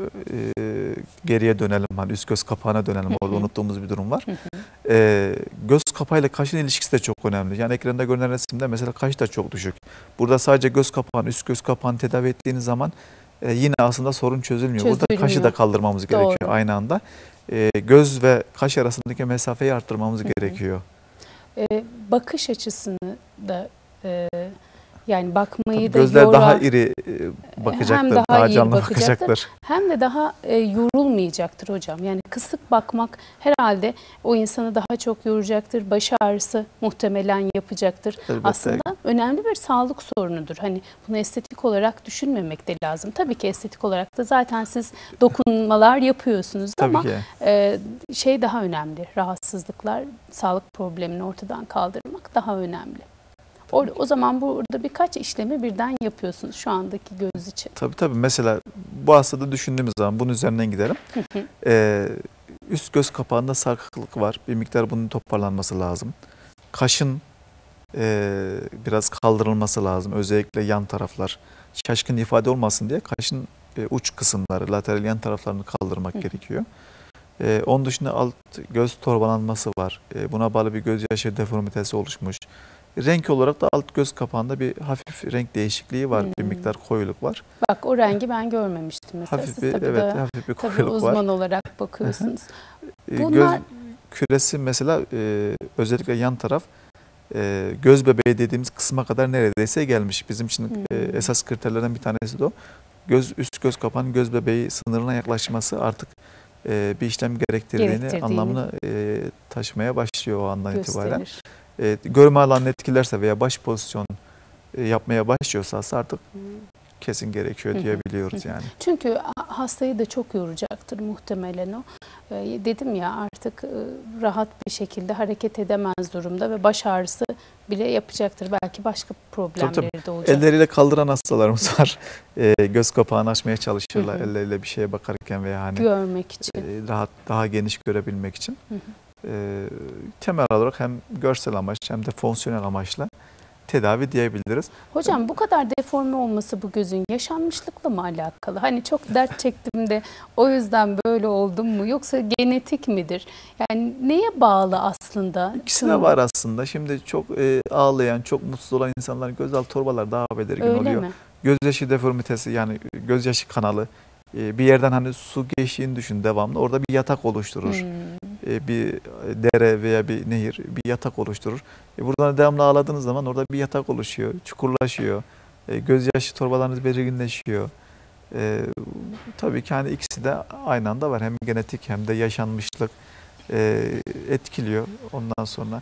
e, geriye dönelim. Hani üst göz kapağına dönelim. Orada unuttuğumuz bir durum var. Ee, göz kapağıyla kaşın ilişkisi de çok önemli. Yani ekranda görünen resimde mesela kaş da çok düşük. Burada sadece göz kapağını, üst göz kapağını tedavi ettiğiniz zaman e, yine aslında sorun çözülmüyor. çözülmüyor. Burada kaşı da kaldırmamız Doğru. gerekiyor aynı anda. E, göz ve kaş arasındaki mesafeyi arttırmamız hı hı. gerekiyor. E, bakış açısını da e, yani bakmayı Tabii da gözler yorar, daha iri e, bakacaktır, hem daha, daha iyi canlı bakacaktır, bakacaktır. Hem de daha e, yorulmayacaktır hocam. Yani kısık bakmak herhalde o insanı daha çok yoracaktır. Baş ağrısı muhtemelen yapacaktır. Elbette. Aslında önemli bir sağlık sorunudur. Hani bunu estetik olarak düşünmemek de lazım. Tabii ki estetik olarak da zaten siz dokunmalar yapıyorsunuz Tabii ama ki. E, şey daha önemli. Rahatsızlıklar, sağlık problemini ortadan kaldırmak daha önemli. O, o zaman burada birkaç işlemi birden yapıyorsunuz şu andaki göz için. Tabii tabii. Mesela bu hastada düşündüğümüz zaman bunun üzerinden gidelim. ee, üst göz kapağında sarkıklık var. Bir miktar bunun toparlanması lazım. Kaşın e, biraz kaldırılması lazım. Özellikle yan taraflar. Şaşkın ifade olmasın diye kaşın e, uç kısımları, lateral yan taraflarını kaldırmak gerekiyor. E, onun dışında alt göz torbalanması var. E, buna bağlı bir gözyaşı deformitesi oluşmuş. Renk olarak da alt göz kapağında bir hafif renk değişikliği var. Hmm. Bir miktar koyuluk var. Bak o rengi ben görmemiştim mesela. Hafif Siz bir, tabii evet, da, hafif bir tabii koyuluk uzman var. olarak bakıyorsunuz. Bunlar... Göz küresi mesela e, özellikle yan taraf e, göz bebeği dediğimiz kısma kadar neredeyse gelmiş. Bizim için hmm. e, esas kriterlerden bir tanesi de o. Göz, üst göz kapağının göz bebeği sınırına yaklaşması artık e, bir işlem gerektirdiğini, anlamını e, taşımaya başlıyor o andan Gösterir. itibaren. E, görme alanını etkilerse veya baş pozisyon e, yapmaya başlıyorsa artık hmm. kesin gerekiyor hı hı. diyebiliyoruz yani. Çünkü hastayı da çok yoracaktır muhtemelen o. E, dedim ya artık e, rahat bir şekilde hareket edemez durumda ve baş ağrısı bile yapacaktır. Belki başka problemleri tabii, tabii. de olacak. Elleriyle kaldıran hastalarımız var. E, göz kapağını açmaya çalışırlar hı hı. elleriyle bir şeye bakarken veya hani görmek için. E, rahat daha geniş görebilmek için. Hı hı. E, temel olarak hem görsel amaç hem de fonksiyonel amaçla tedavi diyebiliriz. Hocam bu kadar deforme olması bu gözün yaşanmışlıkla mı alakalı? Hani çok dert çektim de o yüzden böyle oldum mu? Yoksa genetik midir? Yani neye bağlı aslında? İkisi de var aslında. Şimdi çok e, ağlayan, çok mutsuz olan insanların gözaltı torbalar daha belirgin Öyle oluyor. Mi? Gözyaşı deformitesi yani gözyaşı kanalı. E, bir yerden hani su geçtiğini düşün devamlı. Orada bir yatak oluşturur. Hmm. Bir dere veya bir nehir bir yatak oluşturur. E buradan devamlı ağladığınız zaman orada bir yatak oluşuyor, çukurlaşıyor. E, gözyaşı torbalarınız belirginleşiyor. E, tabii ki hani ikisi de aynı anda var. Hem genetik hem de yaşanmışlık e, etkiliyor. Ondan sonra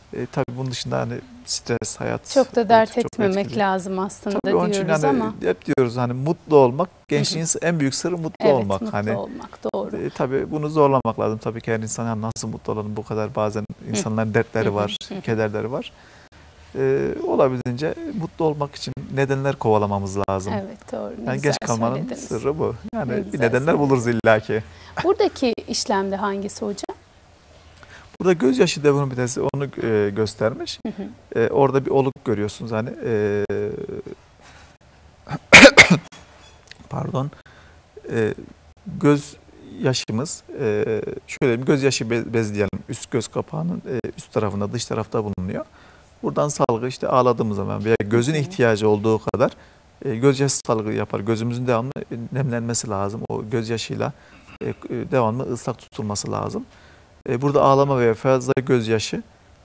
E, tabii bunun dışında hani stres, hayat Çok da dert çok etmemek etkili. lazım aslında Tabii onun için diyoruz yani ama. hep diyoruz hani mutlu olmak, gençliğin en büyük sırrı mutlu Evet, olmak. mutlu Hani olmak doğru. e, tabii bunu zorlamak lazım. Tabii ki her insan yani nasıl mutlu olalım, bu kadar bazen insanların dertleri var, kederleri var. E, olabildiğince mutlu olmak için nedenler kovalamamız lazım. Evet doğru. Ne Yani güzel geç kalmanın söylediniz. sırrı bu. Yani Ne bir güzel nedenler söylediniz. buluruz illaki. Buradaki işlemde hangisi hocam? Burada gözyaşı deformitesi onu e, göstermiş. Hı hı. E, orada bir oluk görüyorsunuz hani. E, pardon. E, göz yaşımız e, şöyle bir gözyaşı be, bez diyelim. Üst göz kapağının e, üst tarafında, dış tarafta bulunuyor. Buradan salgı işte ağladığımız zaman veya gözün ihtiyacı olduğu kadar e, gözyaşı salgı yapar. Gözümüzün devamlı nemlenmesi lazım. O gözyaşıyla e, devamlı ıslak tutulması lazım. E, burada ağlama veya fazla gözyaşı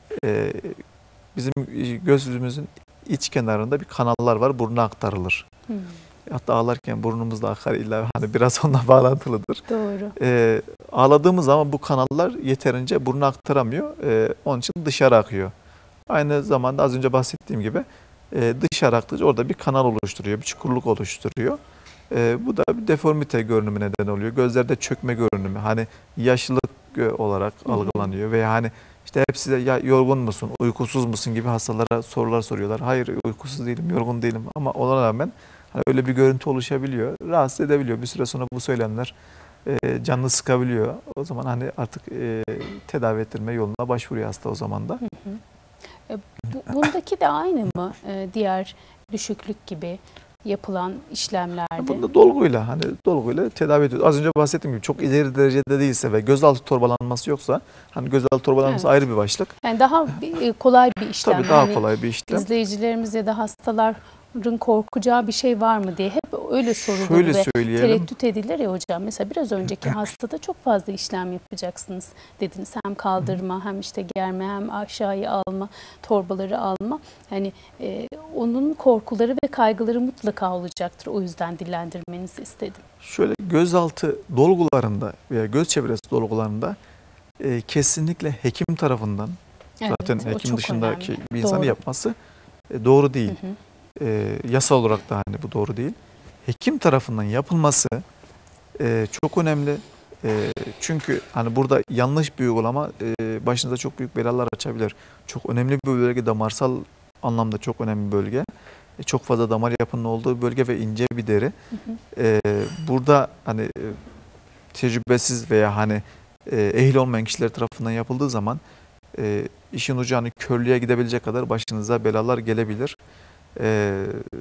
e, bizim gözümüzün iç kenarında bir kanallar var. Buruna aktarılır. Hmm. Hatta ağlarken burnumuz da akar illa hani biraz onunla bağlantılıdır. Doğru. E, ağladığımız zaman bu kanallar yeterince buruna aktaramıyor. E, onun için dışarı akıyor. Aynı zamanda az önce bahsettiğim gibi e, dışarı aktıkça orada bir kanal oluşturuyor, bir çukurluk oluşturuyor. E, bu da bir deformite görünümü neden oluyor. Gözlerde çökme görünümü, hani yaşlılık olarak Hı hı. algılanıyor veya hani işte hep size ya yorgun musun, uykusuz musun gibi hastalara sorular soruyorlar. Hayır uykusuz değilim, yorgun değilim ama ona rağmen hani öyle bir görüntü oluşabiliyor, rahatsız edebiliyor. Bir süre sonra bu söylemler e, canını sıkabiliyor. O zaman hani artık e, tedavi ettirme yoluna başvuruyor hasta o zaman da. Hı hı. E, bu, bundaki de aynı mı e, diğer düşüklük gibi yapılan işlemlerde? Bunda dolguyla hani dolguyla tedavi ediyoruz. Az önce bahsettiğim gibi çok ileri derecede değilse ve gözaltı torbalanması yoksa hani gözaltı torbalanması Evet. ayrı bir başlık. Yani daha bir, kolay bir işlem. Tabii daha Hani kolay bir işlem. İzleyicilerimiz ya da hastaların korkacağı bir şey var mı diye hep öyle sorulur Şöyle ve söyleyelim. tereddüt edilir ya hocam. Mesela biraz önceki hastada çok fazla işlem yapacaksınız dediniz. Hem kaldırma hem işte germe hem aşağıya alma, torbaları alma. Hani e, onun korkuları ve kaygıları mutlaka olacaktır. O yüzden dillendirmenizi istedim. Şöyle gözaltı dolgularında veya göz çevresi dolgularında e, kesinlikle hekim tarafından Evet, zaten o hekim çok dışındaki önemli. bir insanın Doğru. yapması e, doğru değil. Hı hı. E, yasal olarak da hani bu doğru değil. Hekim tarafından yapılması e, çok önemli. E, çünkü hani burada yanlış bir uygulama e, başınıza çok büyük belalar açabilir. Çok önemli bir bölge, damarsal anlamda çok önemli bir bölge. E, çok fazla damar yapının olduğu bölge ve ince bir deri. Hı hı. E, burada hani e, tecrübesiz veya hani e, ehil olmayan kişiler tarafından yapıldığı zaman e, işin ucu hani körlüğe gidebilecek kadar başınıza belalar gelebilir. E,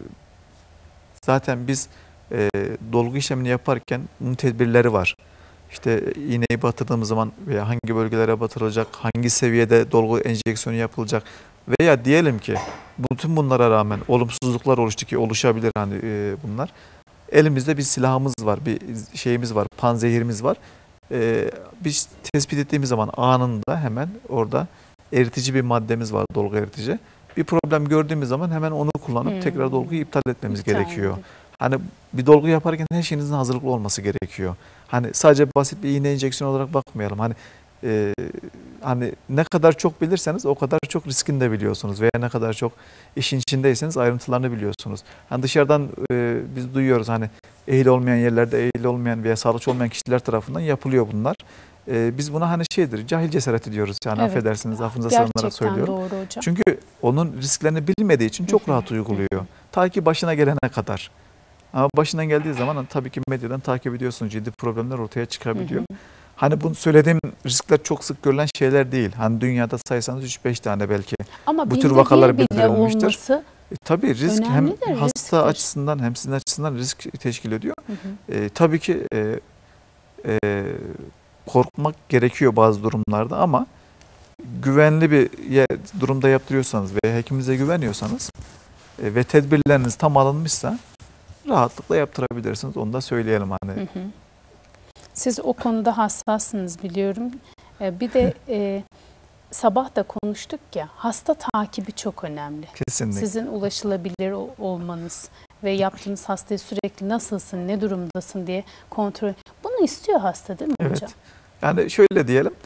zaten biz e, dolgu işlemini yaparken bunun tedbirleri var. İşte iğneyi batırdığımız zaman veya hangi bölgelere batırılacak, hangi seviyede dolgu enjeksiyonu yapılacak veya diyelim ki bütün bunlara rağmen olumsuzluklar oluştu ki oluşabilir hani e, bunlar. Elimizde bir silahımız var, bir şeyimiz var, panzehirimiz var. Ee, biz tespit ettiğimiz zaman anında hemen orada eritici bir maddemiz var, dolgu eritici. Bir problem gördüğümüz zaman hemen onu kullanıp Hmm. tekrar dolguyu iptal etmemiz İptal gerekiyor. edin. Hani bir dolgu yaparken her şeyinizin hazırlıklı olması gerekiyor. Hani sadece basit bir iğne enjeksiyon olarak bakmayalım. Hani e, hani ne kadar çok bilirseniz o kadar çok riskini de biliyorsunuz veya ne kadar çok işin içindeyseniz ayrıntılarını biliyorsunuz. Hani dışarıdan e, biz duyuyoruz hani ehil olmayan yerlerde ehil olmayan veya sağlıkçı olmayan kişiler tarafından yapılıyor bunlar. E, biz buna hani şeydir, cahil cesareti diyoruz yani Evet. affedersiniz affınıza sığınarak Gerçekten söylüyorum. doğru hocam. Çünkü onun risklerini bilmediği için çok rahat uyguluyor. Ta ki başına gelene kadar. Ama başından geldiği zaman hani tabii ki medyadan takip ediyorsunuz, ciddi problemler ortaya çıkabiliyor. Hı hı. Hani bunu söylediğim riskler çok sık görülen şeyler değil. Hani dünyada saysanız üç beş tane belki. Ama bu tür binde vakalar bir bile bildirilmiştir. olması E, tabii risk hem önemlidir, hasta risktir. açısından hem sizin açısından risk teşkil ediyor. Hı hı. E, tabii ki e, e, korkmak gerekiyor bazı durumlarda ama güvenli bir yer, durumda yaptırıyorsanız ve hekiminize güveniyorsanız e, ve tedbirleriniz tam alınmışsa rahatlıkla yaptırabilirsiniz. Onu da söyleyelim hani. Hı hı. Siz o konuda hassassınız biliyorum. Ee, Bir de e, sabah da konuştuk ya, hasta takibi çok önemli. Kesinlikle. Sizin ulaşılabilir ol- olmanız ve yaptığınız hastayı sürekli nasılsın, ne durumdasın diye kontrol. Bunu istiyor hasta değil mi Evet. hocam? Yani şöyle diyelim,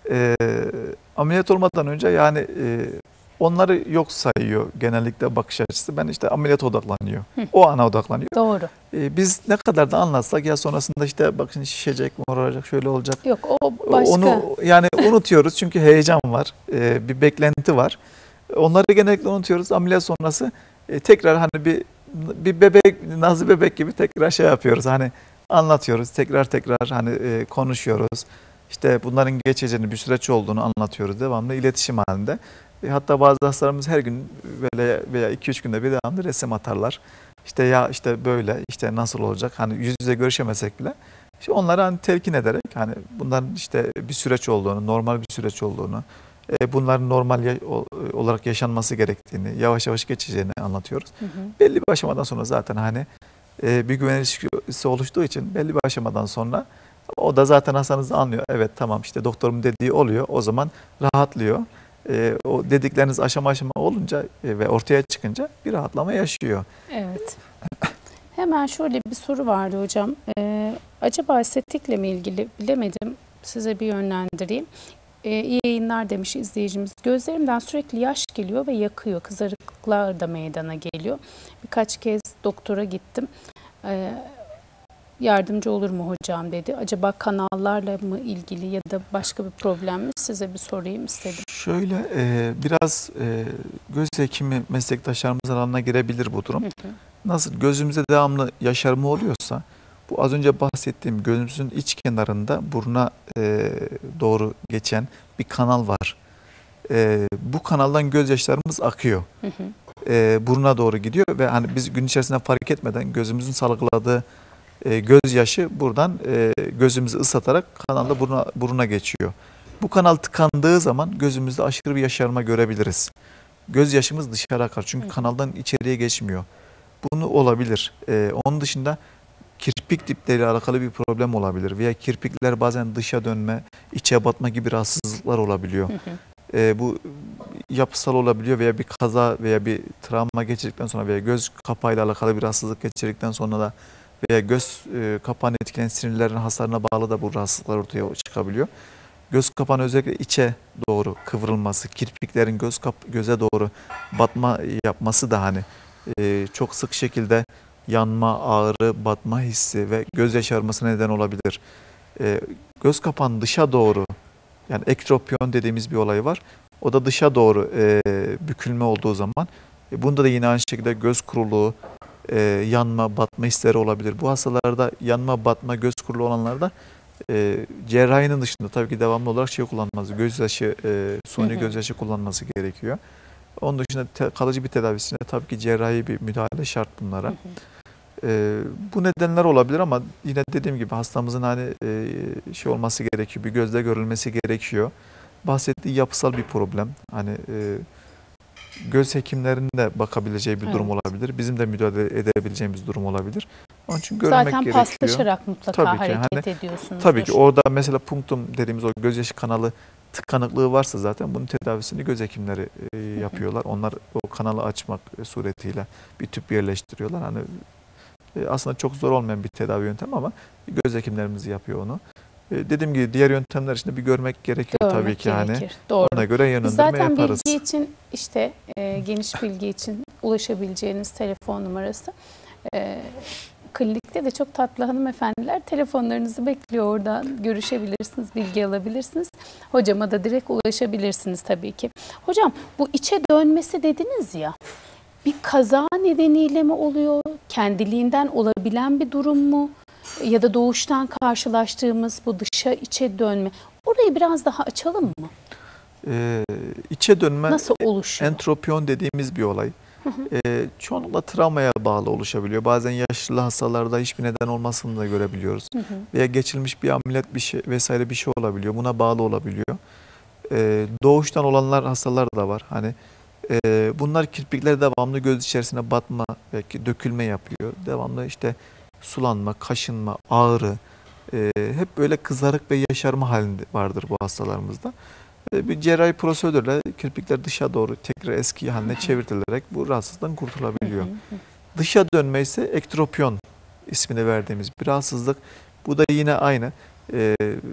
e, ameliyat olmadan önce yani e, onları yok sayıyor genellikle bakış açısı. Ben işte ameliyat odaklanıyor. Hı. O ana odaklanıyor. Doğru. E, biz ne kadar da anlatsak ya sonrasında işte bakın şişecek, moraracak, şöyle olacak. Yok o başka. Onu yani unutuyoruz çünkü heyecan var, e, bir beklenti var. Onları genellikle unutuyoruz. Ameliyat sonrası e, tekrar hani bir bir bebek, nazlı bebek gibi tekrar şey yapıyoruz. Hani anlatıyoruz, tekrar tekrar hani e, konuşuyoruz. İşte bunların geçeceğini, bir süreç olduğunu anlatıyoruz. Devamlı iletişim halinde. E, hatta bazı hastalarımız her gün böyle veya iki üç günde bir devamlı resim atarlar. İşte ya işte böyle, işte nasıl olacak? Hani yüz yüze görüşemesek bile. İşte onlara hani telkin ederek hani bunların işte bir süreç olduğunu, normal bir süreç olduğunu, e, bunların normal ya, o, olarak yaşanması gerektiğini, yavaş yavaş geçeceğini anlatıyoruz. Hı hı. Belli bir aşamadan sonra zaten hani e, bir güven ilişkisi oluştuğu için belli bir aşamadan sonra o da zaten hastanız anlıyor. Evet tamam işte doktorum dediği oluyor. O zaman rahatlıyor. E, o dedikleriniz aşama aşama olunca e, ve ortaya çıkınca bir rahatlama yaşıyor. Evet. Hemen şöyle bir soru vardı hocam. Ee, acaba estetikle mi ilgili bilemedim. Size bir yönlendireyim. Ee, iyi yayınlar demiş izleyicimiz. Gözlerimden sürekli yaş geliyor ve yakıyor. Kızarıklıklar da meydana geliyor. Birkaç kez doktora gittim. Ee, yardımcı olur mu hocam dedi. Acaba kanallarla mı ilgili ya da başka bir problem mi? Size bir sorayım istedim. Şöyle e, biraz e, göz hekimi meslektaşlarımızın alanına girebilir bu durum. Hı hı. Nasıl gözümüzde devamlı yaşarma oluyorsa bu az önce bahsettiğim gözümüzün iç kenarında buruna e, doğru geçen bir kanal var. E, bu kanaldan gözyaşlarımız akıyor. Hı hı. E, buruna doğru gidiyor ve hani biz gün içerisinde fark etmeden gözümüzün salgıladığı e, gözyaşı buradan e, gözümüzü ıslatarak kanalda buruna, buruna geçiyor. Bu kanal tıkandığı zaman gözümüzde aşırı bir yaşarma görebiliriz. Gözyaşımız dışarı akar çünkü hı. kanaldan içeriye geçmiyor. Bunu olabilir. Ee, onun dışında kirpik dipleriyle alakalı bir problem olabilir veya kirpikler bazen dışa dönme, içe batma gibi rahatsızlıklar olabiliyor. Hı hı. Ee, bu yapısal olabiliyor veya bir kaza veya bir travma geçirdikten sonra veya göz kapağıyla alakalı bir rahatsızlık geçirdikten sonra da veya göz e, kapağını etkileyen sinirlerin hasarına bağlı da bu rahatsızlıklar ortaya çıkabiliyor. Göz kapağının özellikle içe doğru kıvrılması, kirpiklerin göz kap göze doğru batma yapması da hani Ee, çok sık şekilde yanma, ağrı, batma hissi ve göz yaşarmasına neden olabilir. Ee, göz kapağının dışa doğru, yani ektropiyon dediğimiz bir olay var. O da dışa doğru e, bükülme olduğu zaman e, bunda da yine aynı şekilde göz kuruluğu, e, yanma, batma hisleri olabilir. Bu hastalarda yanma, batma, göz kuruluğu olanlarda e, cerrahinin dışında tabii ki devamlı olarak şey kullanması, gözyaşı, e, suni gözyaşı kullanması gerekiyor. Onun dışında te, kalıcı bir tedavisine tabii ki cerrahi bir müdahale şart bunlara. Hı hı. Ee, bu nedenler olabilir ama yine dediğim gibi hastamızın hani e, şey olması gerekiyor, bir gözle görülmesi gerekiyor. Bahsettiği yapısal bir problem. Hani e, göz hekimlerinin de bakabileceği bir evet. durum olabilir. Bizim de müdahale edebileceğimiz durum olabilir. Onun için görmek Zaten gerekiyor. Zaten paslaşarak mutlaka tabii ki, hareket hani, ediyorsunuz. Tabii ki orada mesela punktum dediğimiz o gözyaşı kanalı tıkanıklığı varsa zaten bunun tedavisini göz hekimleri e, yapıyorlar. Onlar o kanalı açmak suretiyle bir tüp yerleştiriyorlar. Hani e, aslında çok zor olmayan bir tedavi yöntemi ama göz hekimlerimiz yapıyor onu. E, dediğim gibi diğer yöntemler için de bir görmek gerekiyor görmek tabii ki gerekir. Hani. Doğru. Ona göre yönlendirme Zaten yaparız. Bilgi için işte e, geniş bilgi için ulaşabileceğiniz telefon numarası. E, Klinikte de çok tatlı hanımefendiler telefonlarınızı bekliyor, oradan görüşebilirsiniz, bilgi alabilirsiniz. Hocama da direkt ulaşabilirsiniz tabii ki. Hocam bu içe dönmesi dediniz ya, bir kaza nedeniyle mi oluyor, kendiliğinden olabilen bir durum mu ya da doğuştan karşılaştığımız bu dışa içe dönme, orayı biraz daha açalım mı? Ee, içe dönme nasıl oluşuyor? Entropiyon dediğimiz bir olay. Hı hı. E, çoğunlukla travmaya bağlı oluşabiliyor. Bazen yaşlı hastalarda hiçbir neden olmasını da görebiliyoruz. Hı hı. Veya geçilmiş bir ameliyat bir şey vesaire bir şey olabiliyor. Buna bağlı olabiliyor. E, doğuştan olanlar hastalar da var. Hani e, bunlar kirpikler devamlı göz içerisine batma, belki dökülme yapıyor. Devamlı işte sulanma, kaşınma, ağrı, e, hep böyle kızarık ve yaşarma halinde vardır bu hastalarımızda. Bir cerrahi prosedürle kirpikler dışa doğru tekrar eski haline çevrilerek bu rahatsızlıktan kurtulabiliyor. Hı hı. Dışa dönme ise ektropiyon ismini verdiğimiz bir rahatsızlık. Bu da yine aynı. Ee,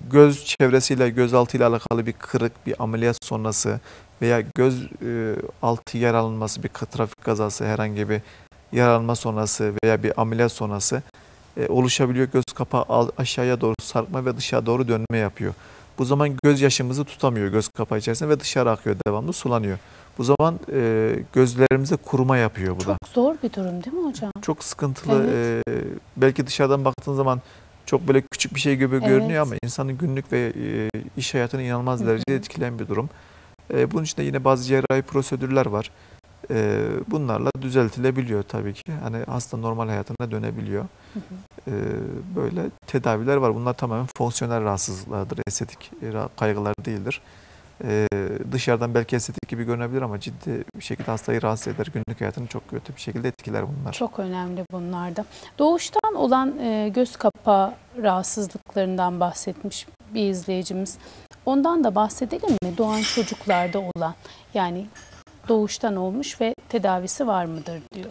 göz çevresiyle, gözaltıyla alakalı bir kırık, bir ameliyat sonrası veya göz e, altı yaralanması, bir trafik kazası, herhangi bir yaralanma sonrası veya bir ameliyat sonrası e, oluşabiliyor. Göz kapağı aşağıya doğru sarkma ve dışarı doğru dönme yapıyor. Bu zaman gözyaşımızı tutamıyor göz kapağı içerisinde ve dışarı akıyor, devamlı sulanıyor. Bu zaman e, gözlerimize kuruma yapıyor bu Çok da. zor bir durum değil mi hocam? Çok sıkıntılı. Evet. E, belki dışarıdan baktığın zaman çok böyle küçük bir şey gibi Evet. görünüyor ama insanın günlük ve e, iş hayatını inanılmaz Hı hı. derecede etkileyen bir durum. E, bunun için de yine bazı cerrahi prosedürler var. E, bunlarla düzeltilebiliyor tabii ki. Hani hasta normal hayatına dönebiliyor. Hı hı. E, böyle tedaviler var. Bunlar tamamen fonksiyonel rahatsızlıklardır. Estetik kaygılar değildir. Ee, dışarıdan belki estetik gibi görünebilir ama ciddi bir şekilde hastayı rahatsız eder. Günlük hayatını çok kötü bir şekilde etkiler bunlar. Çok önemli bunlar da. Doğuştan olan e, göz kapağı rahatsızlıklarından bahsetmiş bir izleyicimiz. Ondan da bahsedelim mi? Doğan çocuklarda olan, yani doğuştan olmuş ve tedavisi var mıdır diyor.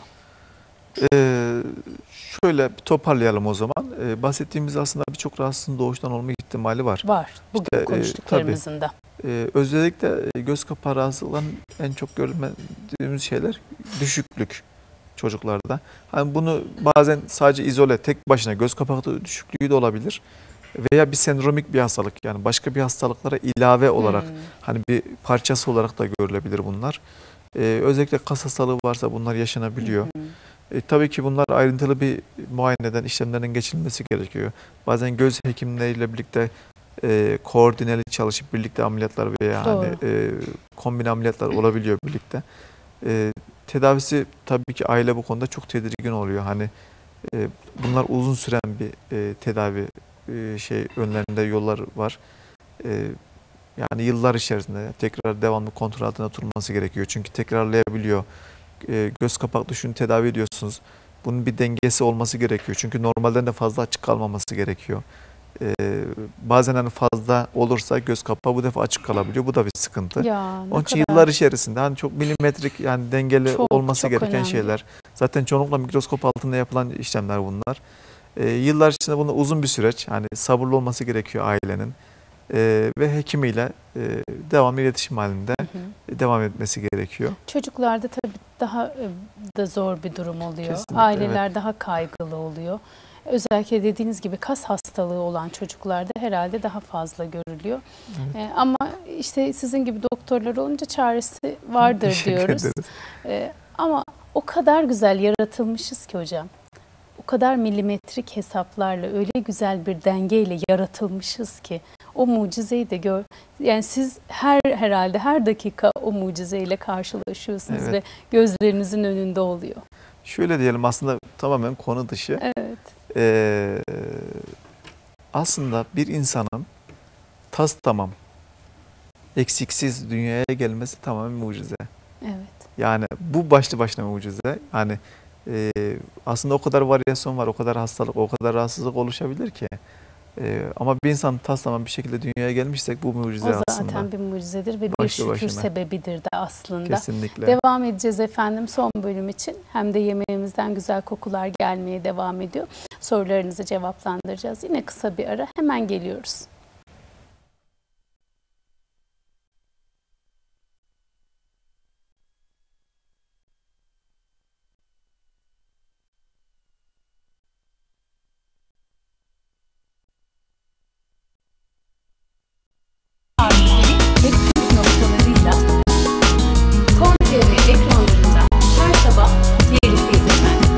Ee, şöyle bir toparlayalım o zaman. Ee, bahsettiğimiz aslında birçok rahatsızlığın doğuştan olma ihtimali var. Var. Bugün İşte, e, konuştuklarımızın da. Ee, özellikle göz kapağı rahatsızlığının en çok görmediğimiz şeyler düşüklük çocuklarda. Hani bunu bazen sadece izole, tek başına göz kapağı düşüklüğü de olabilir. Veya bir sendromik bir hastalık, yani başka bir hastalıklara ilave olarak Hmm. hani bir parçası olarak da görülebilir bunlar. Ee, özellikle kas hastalığı varsa bunlar yaşanabiliyor. Hmm. E, tabii ki bunlar ayrıntılı bir muayeneden, işlemlerin geçilmesi gerekiyor. Bazen göz hekimleriyle birlikte e, koordineli çalışıp birlikte ameliyatlar veya hani, e, kombine ameliyatlar olabiliyor birlikte. E, tedavisi tabii ki aile bu konuda çok tedirgin oluyor. Hani e, bunlar uzun süren bir e, tedavi e, şey önlerinde yollar var. E, yani yıllar içerisinde tekrar devamlı kontrol altında tutulması gerekiyor. Çünkü tekrarlayabiliyor. E, göz kapaklı şunu tedavi ediyorsunuz. Bunun bir dengesi olması gerekiyor. Çünkü normalden de fazla açık kalmaması gerekiyor. E, bazen hani fazla olursa göz kapağı bu defa açık kalabiliyor. Bu da bir sıkıntı. Ya, Onun için yıllar içerisinde hani çok milimetrik, yani dengeli çok, olması çok gereken önemli şeyler. Zaten çoğunlukla mikroskop altında yapılan işlemler bunlar. E, yıllar içinde bunun uzun bir süreç. Hani sabırlı olması gerekiyor ailenin. E, ve hekimiyle e, devamlı iletişim halinde Hı hı. devam etmesi gerekiyor. Çocuklarda tabii daha da zor bir durum oluyor. Kesinlikle, Aileler evet. daha kaygılı oluyor. Özellikle dediğiniz gibi kas hastalığı olan çocuklarda herhalde daha fazla görülüyor. Evet. Ee, ama işte sizin gibi doktorlar olunca çaresi vardır Teşekkür diyoruz. ederiz. Ee, ama o kadar güzel yaratılmışız ki hocam. O kadar milimetrik hesaplarla öyle güzel bir dengeyle yaratılmışız ki o mucizeyi de gör. Yani siz her herhalde her dakika o mucizeyle karşılaşıyorsunuz, Evet. ve gözlerinizin önünde oluyor. Şöyle diyelim, aslında tamamen konu dışı. Evet. Ee, aslında bir insanın tas tamam, eksiksiz dünyaya gelmesi tamamen mucize. Evet. Yani bu başlı başına mucize. Yani e, aslında o kadar varyasyon var, o kadar hastalık, o kadar rahatsızlık oluşabilir ki. E, ama bir insan tas tamam bir şekilde dünyaya gelmişsek bu mucize O zaten aslında. bir mucizedir ve bir Başlı şükür başına. sebebidir de aslında. Kesinlikle. Devam edeceğiz efendim son bölüm için. Hem de yemeğimizden güzel kokular gelmeye devam ediyor. Sorularınızı cevaplandıracağız. Yine kısa bir ara, hemen geliyoruz. noktalarıyla Kor T V ekranlarında her sabah birlikteyiz efendim.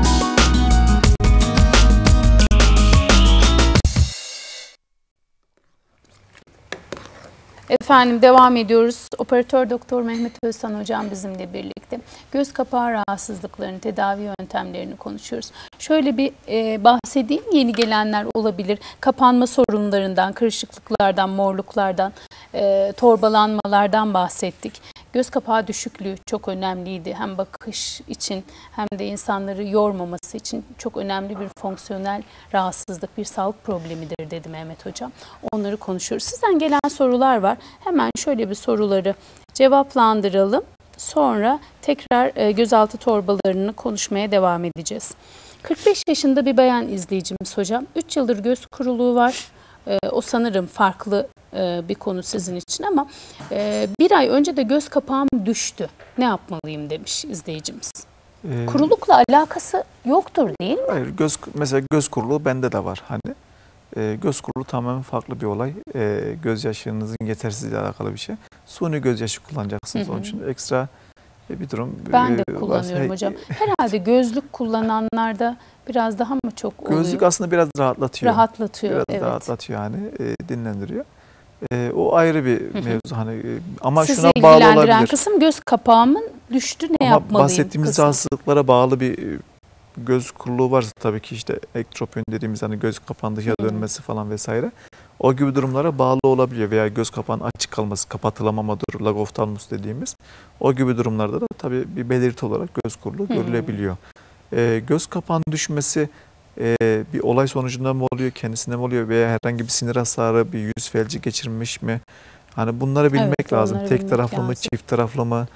Efendim devam ediyoruz. Operatör Doktor Mehmet Öztan hocam bizimle birlikte. Göz kapağı rahatsızlıklarını, tedavi yöntemlerini konuşuyoruz. Şöyle bir e, bahsedeyim. Yeni gelenler olabilir. Kapanma sorunlarından, kırışıklıklardan, morluklardan, e, torbalanmalardan bahsettik. Göz kapağı düşüklüğü çok önemliydi. Hem bakış için hem de insanları yormaması için çok önemli bir fonksiyonel rahatsızlık, bir sağlık problemidir dedi Mehmet hocam. Onları konuşuyoruz. Sizden gelen sorular var. Hemen şöyle bir soruları cevaplandıralım. Sonra tekrar e, gözaltı torbalarını konuşmaya devam edeceğiz. kırk beş yaşında bir bayan izleyicimiz hocam. üç yıldır göz kuruluğu var. E, o sanırım farklı e, bir konu sizin için ama e, bir ay önce de göz kapağım düştü. Ne yapmalıyım demiş izleyicimiz. Ee, Kurulukla alakası yoktur değil mi? Hayır, göz mesela göz kuruluğu bende de var hani. E, göz kuruluğu tamamen farklı bir olay. E, gözyaşlarınızın yetersizliğiyle alakalı bir şey. Suni gözyaşı kullanacaksınız. Hı hı. Onun için ekstra bir durum. Ben de e, kullanıyorum varsa- hocam. Herhalde gözlük kullananlarda biraz daha mı çok oluyor? Gözlük aslında biraz rahatlatıyor. Rahatlatıyor. Biraz Evet. rahatlatıyor yani, e, dinlendiriyor. E, o ayrı bir Hı hı. mevzu hani e, ama Sizi şuna bağlı ilgilendiren olabilir. kısım göz kapağımın düştü, ne Ama yapmalıyım bahsettiğimiz kısmı. rahatsızlıklara bağlı bir e, göz kuruluğu varsa tabii ki işte ektropi dediğimiz hani göz kapağının dışarı Hı hı. dönmesi falan vesaire. O gibi durumlara bağlı olabiliyor veya göz kapağının açık kalması, kapatılamamadır, lagoftalmus dediğimiz. O gibi durumlarda da tabii bir belirti olarak göz kuruluğu Hı. görülebiliyor. E, göz kapağının düşmesi e, bir olay sonucunda mı oluyor, kendisinde mi oluyor veya herhangi bir sinir hasarı, bir yüz felci geçirmiş mi? Hani bunları bilmek Evet, lazım. onları Tek bilmek taraflı mı, lazım. çift taraflı mı?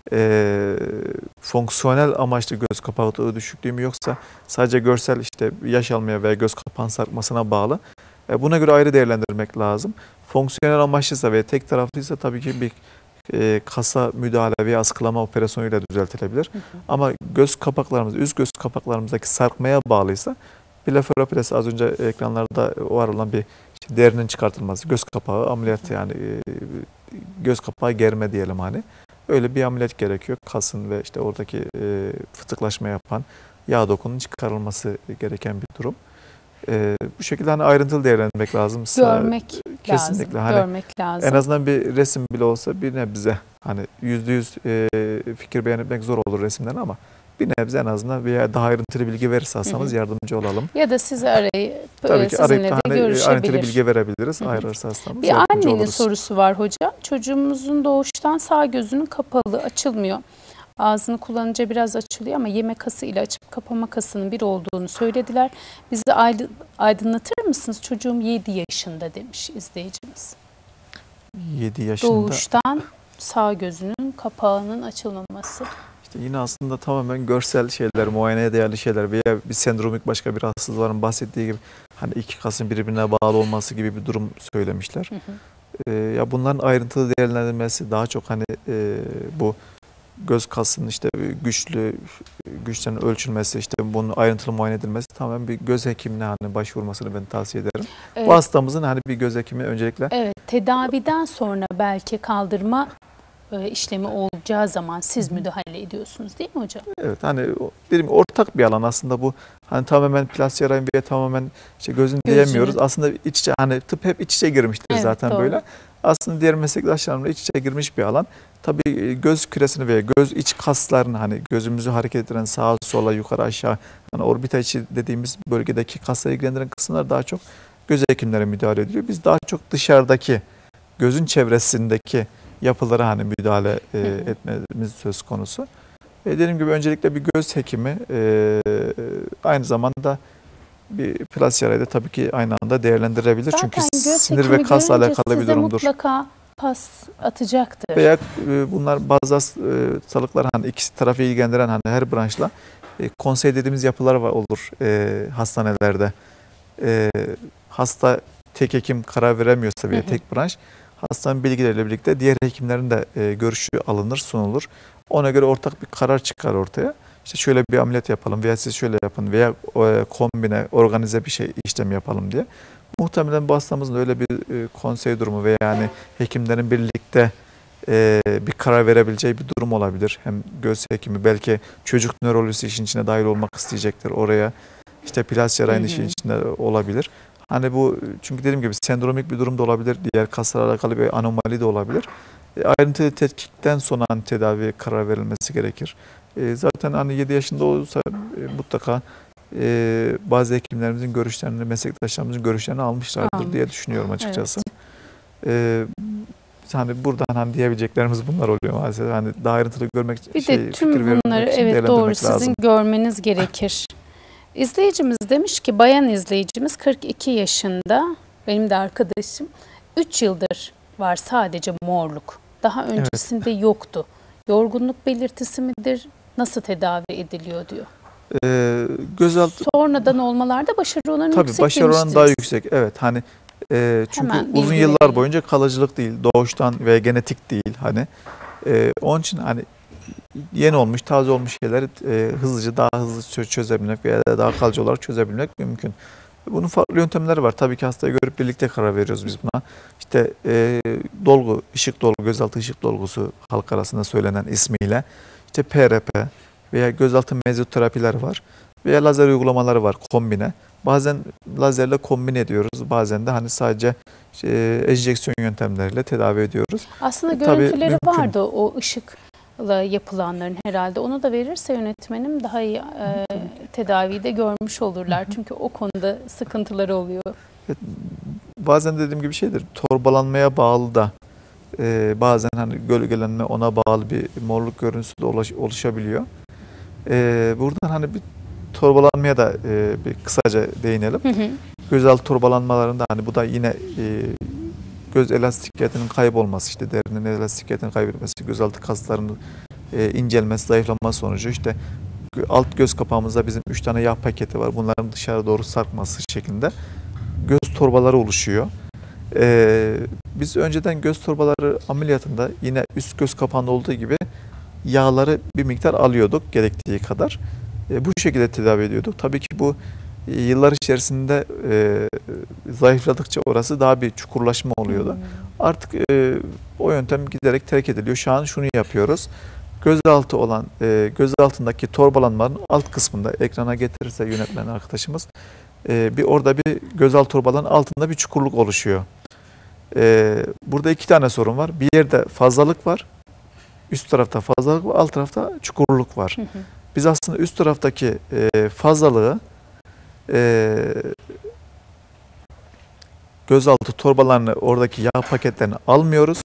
E, fonksiyonel amaçlı göz kapağı düşüklüğü mü yoksa sadece görsel işte yaş almaya veya göz kapağının sarkmasına bağlı. E, buna göre ayrı değerlendirmek lazım. Fonksiyonel amaçlıysa ve tek taraflıysa tabii ki bir e, kasa müdahale veya askılama operasyonuyla düzeltilebilir. Hı hı. Ama göz kapaklarımız, üst göz kapaklarımızdaki sarkmaya bağlıysa blefaroplasi az önce ekranlarda var olan bir işte derinin çıkartılması, göz kapağı ameliyatı yani e, göz kapağı germe diyelim hani. Öyle bir ameliyat gerekiyor. Kasın ve işte oradaki e, fıtıklaşma yapan yağ dokunun çıkarılması gereken bir durum. E, bu şekilde hani ayrıntılı değerlendirmek lazım. Görmek Kesinlikle. lazım. Hani Görmek lazım. en azından bir resim bile olsa bir nebze hani yüzde yüz e, fikir beyan etmek zor olur resimden ama bir nebze en azından veya daha ayrıntılı bilgi verirse hastamız Hı hı. yardımcı olalım. Ya da sizi arayıp Tabii e, ki sizinle arayıp de da hani ayrıntılı görüşebilir. bilgi verebiliriz. Hı hı. Ayrılırsa hastamız Bir yardımcı annenin oluruz. sorusu var hocam. Çocuğumuzun doğuştan sağ gözünün kapalı, açılmıyor. Ağzını kullanınca biraz açılıyor ama yeme kası ile açıp kapama kasının bir olduğunu söylediler. Bizi aydınlatır mısınız? Çocuğum yedi yaşında demiş izleyicimiz. yedi yaşında. Doğuştan sağ gözünün kapağının açılmaması. İşte yine aslında tamamen görsel şeyler, muayeneye değerli şeyler veya bir sendromik başka bir rahatsızlıkların bahsettiği gibi hani iki kasın birbirine bağlı olması gibi bir durum söylemişler. Hı hı. Ee, ya bunların ayrıntılı değerlendirilmesi daha çok hani e, bu göz kasının işte güçlü güçlerin ölçülmesi, işte bunun ayrıntılı muayene edilmesi tamamen bir göz hekimine hani başvurmasını ben tavsiye ederim. Evet. Bu hastamızın hani bir göz hekimi öncelikle. Evet, tedaviden sonra belki kaldırma e, işlemi olacağı zaman siz müdahale ediyorsunuz değil mi hocam? Evet hani dediğim gibi ortak bir alan aslında bu. Hani tamamen plastik cerrahi veya tamamen işte gözün Gözünü. diyemiyoruz. Aslında iç içe hani tıp hep iç içe girmiştir Evet, zaten doğru. böyle. Aslında diğer meslektaşlarımla iç içe girmiş bir alan. Tabii göz küresini veya göz iç kaslarını hani gözümüzü hareket ettiren sağa sola yukarı aşağı hani orbita içi dediğimiz bölgedeki kasları ilgilendiren kısımlar daha çok göz hekimlere müdahale ediliyor. Biz daha çok dışarıdaki gözün çevresindeki yapılara hani müdahale e, etmemiz söz konusu. E, dediğim gibi öncelikle bir göz hekimi e, aynı zamanda bir plastik cerrahi de tabii ki aynı anda değerlendirebilir. Zaten Çünkü göz sinir hekimi ve kasla görünce alakalı bir size durumdur. mutlaka pas atacaktır. Veya e, bunlar bazı hastalıklar hani ikisi tarafı ilgilendiren hani her branşla e, konsey dediğimiz yapılar var, olur e, hastanelerde. E, hasta tek hekim karar veremiyorsa veya Hı hı. tek branş hastanın bilgileriyle birlikte diğer hekimlerin de e, görüşü alınır, sunulur. Ona göre ortak bir karar çıkar ortaya. İşte şöyle bir ameliyat yapalım veya siz şöyle yapın veya e, kombine, organize bir şey işlem yapalım diye. Muhtemelen bu hastamızın öyle bir e, konsey durumu veya yani hekimlerin birlikte e, bir karar verebileceği bir durum olabilir. Hem göz hekimi belki çocuk nörolojisi işin içine dahil olmak isteyecektir oraya. İşte plastik cerrahinin işin içinde olabilir. Hani bu çünkü dediğim gibi sendromik bir durum da olabilir. Diğer kaslarla alakalı bir anomali de olabilir. E, ayrıntılı tetkikten sonra hani tedavi karar verilmesi gerekir. E, zaten hani yedi yaşında olursa e, mutlaka e, bazı hekimlerimizin görüşlerini, meslektaşlarımızın görüşlerini almışlardır Almış. diye düşünüyorum açıkçası. Evet. E, hani buradan hani diyebileceklerimiz bunlar oluyor maalesef. Hani daha ayrıntılı görmek, Bir şey, de tüm fikir vermek bunları için evet değerlendirmek doğru lazım. sizin görmeniz gerekir. İzleyicimiz demiş ki bayan izleyicimiz kırk iki yaşında, benim de arkadaşım, üç yıldır var sadece morluk. Daha öncesinde evet. yoktu. Yorgunluk belirtisi midir? Nasıl tedavi ediliyor diyor. Ee, gözaltı Sonradan olmalarda başarı oranı tabii yüksek başarı oranı demiştiniz. daha yüksek. Evet hani E, çünkü Hemen uzun bilgi yıllar verelim. boyunca kalıcılık değil, doğuştan ve genetik değil hani. E, onun için hani yeni olmuş, taze olmuş şeyleri e, hızlıca daha hızlı çö- çözebilmek veya daha kalıcı olarak çözebilmek mümkün. Bunun farklı yöntemleri var. Tabii ki hastayı görüp birlikte karar veriyoruz biz buna. İşte e, dolgu, ışık dolgu, gözaltı ışık dolgusu halk arasında söylenen ismiyle. İşte P R P veya gözaltı mezoterapiler var. Veya lazer uygulamaları var kombine. Bazen lazerle kombine ediyoruz. Bazen de hani sadece e, enjeksiyon yöntemleriyle tedavi ediyoruz. Aslında E, tabii görüntüleri mümkün. vardı o ışıkla yapılanların herhalde. Onu da verirse yönetmenim daha iyi e, tedaviyi de görmüş olurlar. Çünkü o konuda sıkıntıları oluyor. Bazen dediğim gibi şeydir, torbalanmaya bağlı da e, bazen hani gölgelenme ona bağlı bir morluk görüntüsü de oluş, oluşabiliyor. E, buradan hani bir torbalanmaya da e, bir kısaca değinelim. Hı hı. Gözaltı torbalanmalarında hani bu da yine e, göz elastikiyetinin kaybolması, işte derinin elastikiyetinin kaybetmesi, gözaltı kaslarının e, incelmesi, zayıflaması sonucu işte alt göz kapağımızda bizim üç tane yağ paketi var. Bunların dışarı doğru sarkması şeklinde göz torbaları oluşuyor. Ee, biz önceden göz torbaları ameliyatında yine üst göz kapağında olduğu gibi yağları bir miktar alıyorduk gerektiği kadar. Ee, bu şekilde tedavi ediyorduk. Tabii ki bu e, yıllar içerisinde e, zayıfladıkça orası daha bir çukurlaşma oluyordu. Hmm. Artık e, o yöntem giderek terk ediliyor. Şu an şunu yapıyoruz. Gözaltı olan, e, göz altındaki torbalanmanın alt kısmında ekrana getirirse yönetmen arkadaşımız e, bir orada bir gözaltı torbalarının altında bir çukurluk oluşuyor. E, burada iki tane sorun var. Bir yerde fazlalık var. Üst tarafta fazlalık var, alt tarafta çukurluk var. Hı hı. Biz aslında üst taraftaki e, fazlalığı e, gözaltı torbalarını, oradaki yağ paketlerini almıyoruz.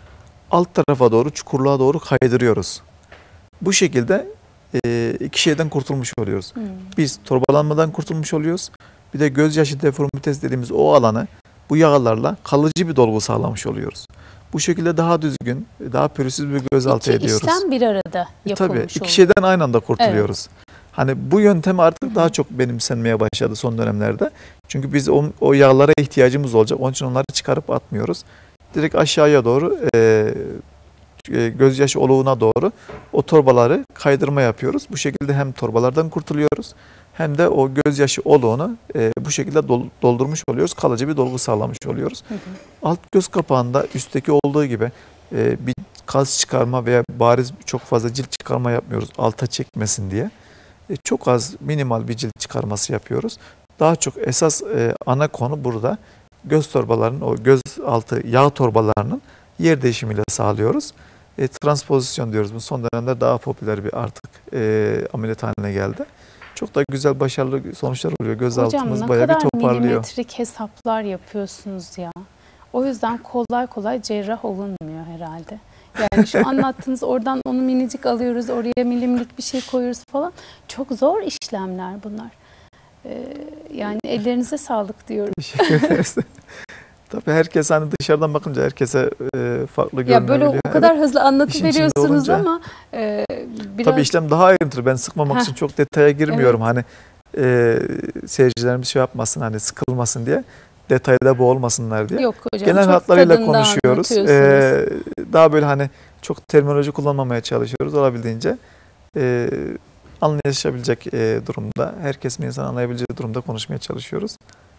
Alt tarafa doğru, çukurluğa doğru kaydırıyoruz. Bu şekilde e, iki şeyden kurtulmuş oluyoruz. Hmm. Biz torbalanmadan kurtulmuş oluyoruz. Bir de gözyaşı deformitesi dediğimiz o alanı bu yağlarla kalıcı bir dolgu sağlamış oluyoruz. Bu şekilde daha düzgün, daha pürüzsüz bir gözaltı İki ediyoruz. işlem bir arada E, tabii yapılmış iki oluyor. şeyden aynı anda kurtuluyoruz. Hani bu yöntem artık daha çok benimsenmeye başladı son dönemlerde. Çünkü biz o, o yağlara ihtiyacımız olacak. Onun için onları çıkarıp atmıyoruz. Direkt aşağıya doğru e, e, gözyaşı oluğuna doğru o torbaları kaydırma yapıyoruz. Bu şekilde hem torbalardan kurtuluyoruz hem de o gözyaşı oluğunu e, bu şekilde dol, doldurmuş oluyoruz. Kalıcı bir dolgu sağlamış oluyoruz. Hı hı. Alt göz kapağında üstteki olduğu gibi e, bir kas çıkarma veya bariz çok fazla cilt çıkarma yapmıyoruz. Alta çekmesin diye. E, çok az minimal bir cilt çıkarması yapıyoruz. Daha çok esas e, ana konu burada göz torbalarının, o göz altı yağ torbalarının yer değişimiyle sağlıyoruz. E, transpozisyon diyoruz. Bu son dönemde daha popüler bir artık e, ameliyat haline geldi. Çok da güzel, başarılı sonuçlar oluyor. Göz Hocam altımız ne bayağı bir kadar toparlıyor. milimetrik hesaplar yapıyorsunuz ya. O yüzden kolay kolay cerrah olunmuyor herhalde. Yani şu anlattığınız oradan onu minicik alıyoruz, oraya milimlik bir şey koyuyoruz falan. Çok zor işlemler bunlar. Ee, yani ellerinize sağlık diyorum. Teşekkür ederiz. Tabii herkes hani dışarıdan bakınca herkese e, farklı Ya böyle görünebiliyor. o kadar Evet. hızlı İşin anlatıveriyorsunuz içinde olunca- ama e, biraz... Tabii işlem daha ayrıntılı. Ben sıkmamak Heh. için çok detaya girmiyorum. Hani e, seyircilerimiz şey yapmasın, hani sıkılmasın diye, detayda boğulmasınlar diye. Yok hocam, Genel çok hatlarıyla tadında konuşuyoruz. anlatıyorsunuz. Ee, daha böyle hani çok terminoloji kullanmamaya çalışıyoruz olabildiğince. E, anlaşabilecek e, durumda, herkes bir insan anlayabileceği durumda konuşmaya çalışıyoruz.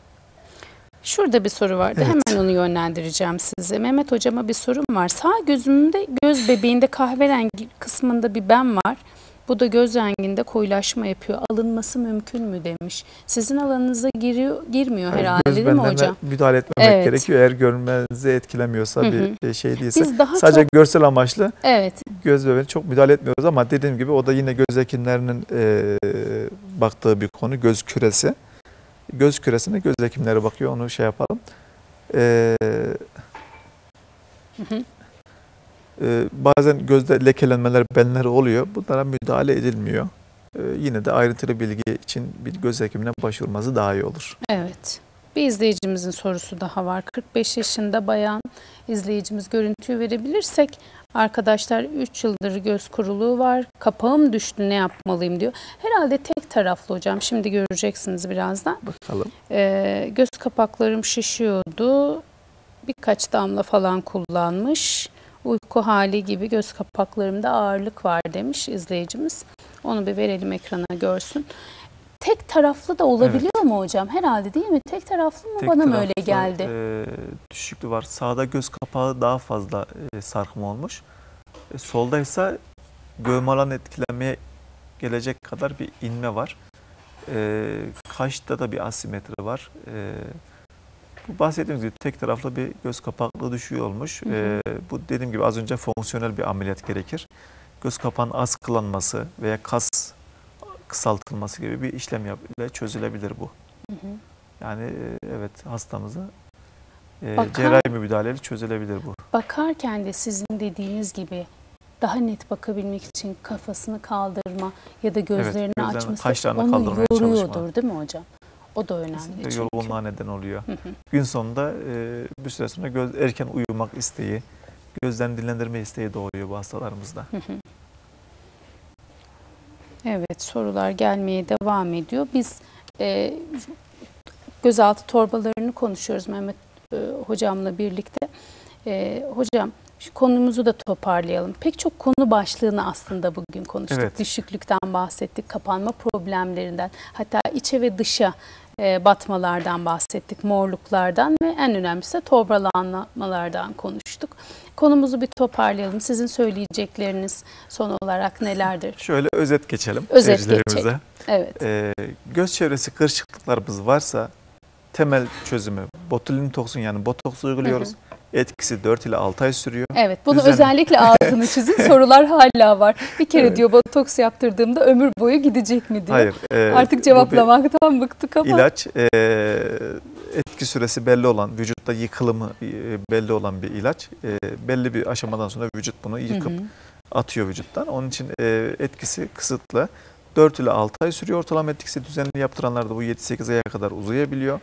Şurada bir soru vardı. Evet. Hemen onu yönlendireceğim size. Mehmet hocama bir sorum var. Sağ gözümde, göz bebeğinde kahverengi kısmında bir ben var. Bu da göz renginde koyulaşma yapıyor. Alınması mümkün mü demiş. Sizin alanınıza giriyor, girmiyor herhalde Göz değil mi benlerine hocam? müdahale etmemek Evet. gerekiyor. Eğer görmenizi etkilemiyorsa, Hı hı. bir şey değilse. Biz daha Sadece çok... görsel amaçlı Evet. göz bebeğine çok müdahale etmiyoruz ama dediğim gibi o da yine göz hekimlerinin e, baktığı bir konu, göz küresi. Göz küresine göz hekimleri bakıyor, onu şey yapalım. E, Hı hı. e, bazen gözde lekelenmeler, benler oluyor. Bunlara müdahale edilmiyor. E, yine de ayrıntılı bilgi için bir göz hekimine başvurması daha iyi olur. Evet. Bir izleyicimizin sorusu daha var. kırk beş yaşında bayan izleyicimiz, görüntüyü verebilirsek. Arkadaşlar, üç yıldır göz kuruluğu var. Kapağım düştü, ne yapmalıyım diyor. Herhalde tek taraflı hocam. Şimdi göreceksiniz birazdan. Bakalım. Ee, göz kapaklarım şişiyordu. Birkaç damla falan kullanmış. Uyku hali gibi göz kapaklarımda ağırlık var demiş izleyicimiz. Onu bir verelim ekrana, görsün. Tek taraflı da olabiliyor Evet. mu hocam? Herhalde, değil mi? Tek taraflı mı? Tek Bana mı taraflı, öyle geldi? E, düşüklüğü var. Sağda göz kapağı daha fazla e, sarkma olmuş. E, solda ise görme alanı etkilenmeye gelecek kadar bir inme var. E, kaşta da bir asimetri var. E, bu bahsettiğimiz gibi tek taraflı bir göz kapaklı düşüğü olmuş. Hı hı. E, bu dediğim gibi az önce fonksiyonel bir ameliyat gerekir. Göz kapağının askılanması veya kas kısaltılması gibi bir işlem ile çözülebilir bu. Hı hı. Yani e, evet, hastamızı e, Bakar- cerrahi bir müdahaleyle çözülebilir bu. Bakarken de sizin dediğiniz gibi daha net bakabilmek için kafasını kaldırma ya da gözlerini Evet, gözlerini, açması kaşlarını onu kaldırmaya yoruyordur, çalışma. değil mi hocam? O da önemli Kesinlikle çünkü. yorgunluğa neden oluyor. Hı hı. Gün sonunda e, bir süre sonra göz, erken uyumak isteği, gözlerini dinlendirme isteği doğuyor bu hastalarımızda. Hı hı. Evet, sorular gelmeye devam ediyor. Biz e, gözaltı torbalarını konuşuyoruz Mehmet e, hocamla birlikte. E, hocam, şu konumuzu da toparlayalım. Pek çok konu başlığını aslında bugün konuştuk. Evet. Düşüklükten bahsettik, kapanma problemlerinden, hatta içe ve dışa e, batmalardan bahsettik, morluklardan ve en önemlisi de torbalanmalardan konuştuk. Konumuzu bir toparlayalım. Sizin söyleyecekleriniz son olarak nelerdir? Şöyle özet geçelim. Özet seyircilerimize. geçelim. Evet. E, göz çevresi kırışıklıklarımız varsa temel çözümü botulin toksin, yani botoks uyguluyoruz. Hı hı. Etkisi dört ile altı ay sürüyor. Evet, bunu Düzenli. özellikle altını çizin. Sorular hala var. Bir kere Evet. diyor botoks yaptırdığımda ömür boyu gidecek mi diyor. Hayır. e, Artık bu cevaplamaktan bıktık bir ama. ilaç. E, etki süresi belli olan, vücutta yıkılımı e, belli olan bir ilaç. E, belli bir aşamadan sonra vücut bunu yıkıp Hı hı. atıyor vücuttan. Onun için e, etkisi kısıtlı. dört ile altı ay sürüyor. Ortalama etkisi düzenli yaptıranlarda bu yedi sekiz aya kadar uzayabiliyor.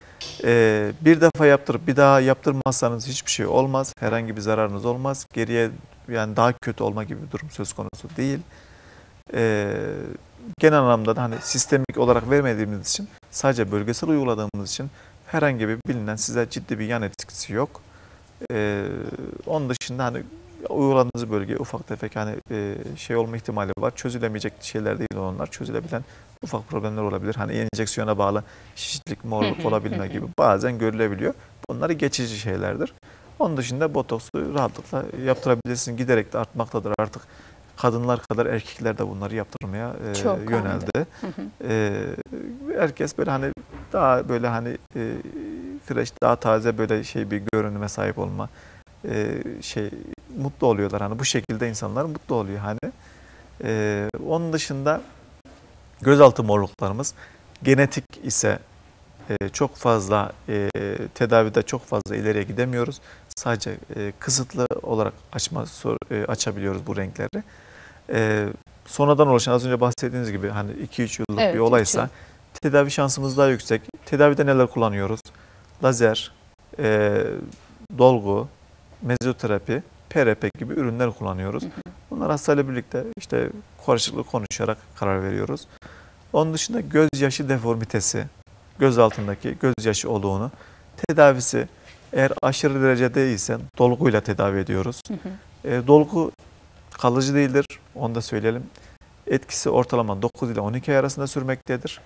Ee, bir defa yaptırıp bir daha yaptırmazsanız hiçbir şey olmaz. Herhangi bir zararınız olmaz. Geriye yani daha kötü olma gibi bir durum söz konusu değil. Ee, genel anlamda da hani sistemik olarak vermediğimiz için, sadece bölgesel uyguladığımız için herhangi bir bilinen size ciddi bir yan etkisi yok. Ee, onun dışında hani uyguladığınız bölgeye ufak tefek hani e, şey olma ihtimali var. Çözülemeyecek şeyler değil onlar. Çözülebilen ufak problemler olabilir. Hani enjeksiyona bağlı şişlik, morluk olabilme gibi bazen görülebiliyor. Bunlar geçici şeylerdir. Onun dışında botoksu rahatlıkla yaptırabilirsin. Giderek de artmaktadır artık. Kadınlar kadar erkekler de bunları yaptırmaya e, Çok yöneldi. Hı hı. E, herkes böyle hani daha böyle hani e, fresh, daha taze böyle şey bir görünüme sahip olma e, şey mutlu oluyorlar. Hani bu şekilde insanlar mutlu oluyor hani. E, onun dışında gözaltı morluklarımız genetik ise e, çok fazla e, tedavide çok fazla ileriye gidemiyoruz. Sadece e, kısıtlı olarak açma e, açabiliyoruz bu renkleri. E, sonradan oluşan, az önce bahsettiğiniz gibi hani iki üç yıllık Evet, bir olaysa üç tedavi şansımız daha yüksek. Tedavide neler kullanıyoruz? Lazer, e, dolgu, mezoterapi, P R P gibi ürünler kullanıyoruz. Hı hı. Bunlar hastayla birlikte işte karşılıklı konuşarak karar veriyoruz. Onun dışında gözyaşı deformitesi, göz altındaki gözyaşı olduğunu, tedavisi eğer aşırı derecede ise dolguyla tedavi ediyoruz. Hı hı. E, dolgu kalıcı değildir, onu da söyleyelim. Etkisi ortalama dokuz ile on iki ay arasında sürmektedir.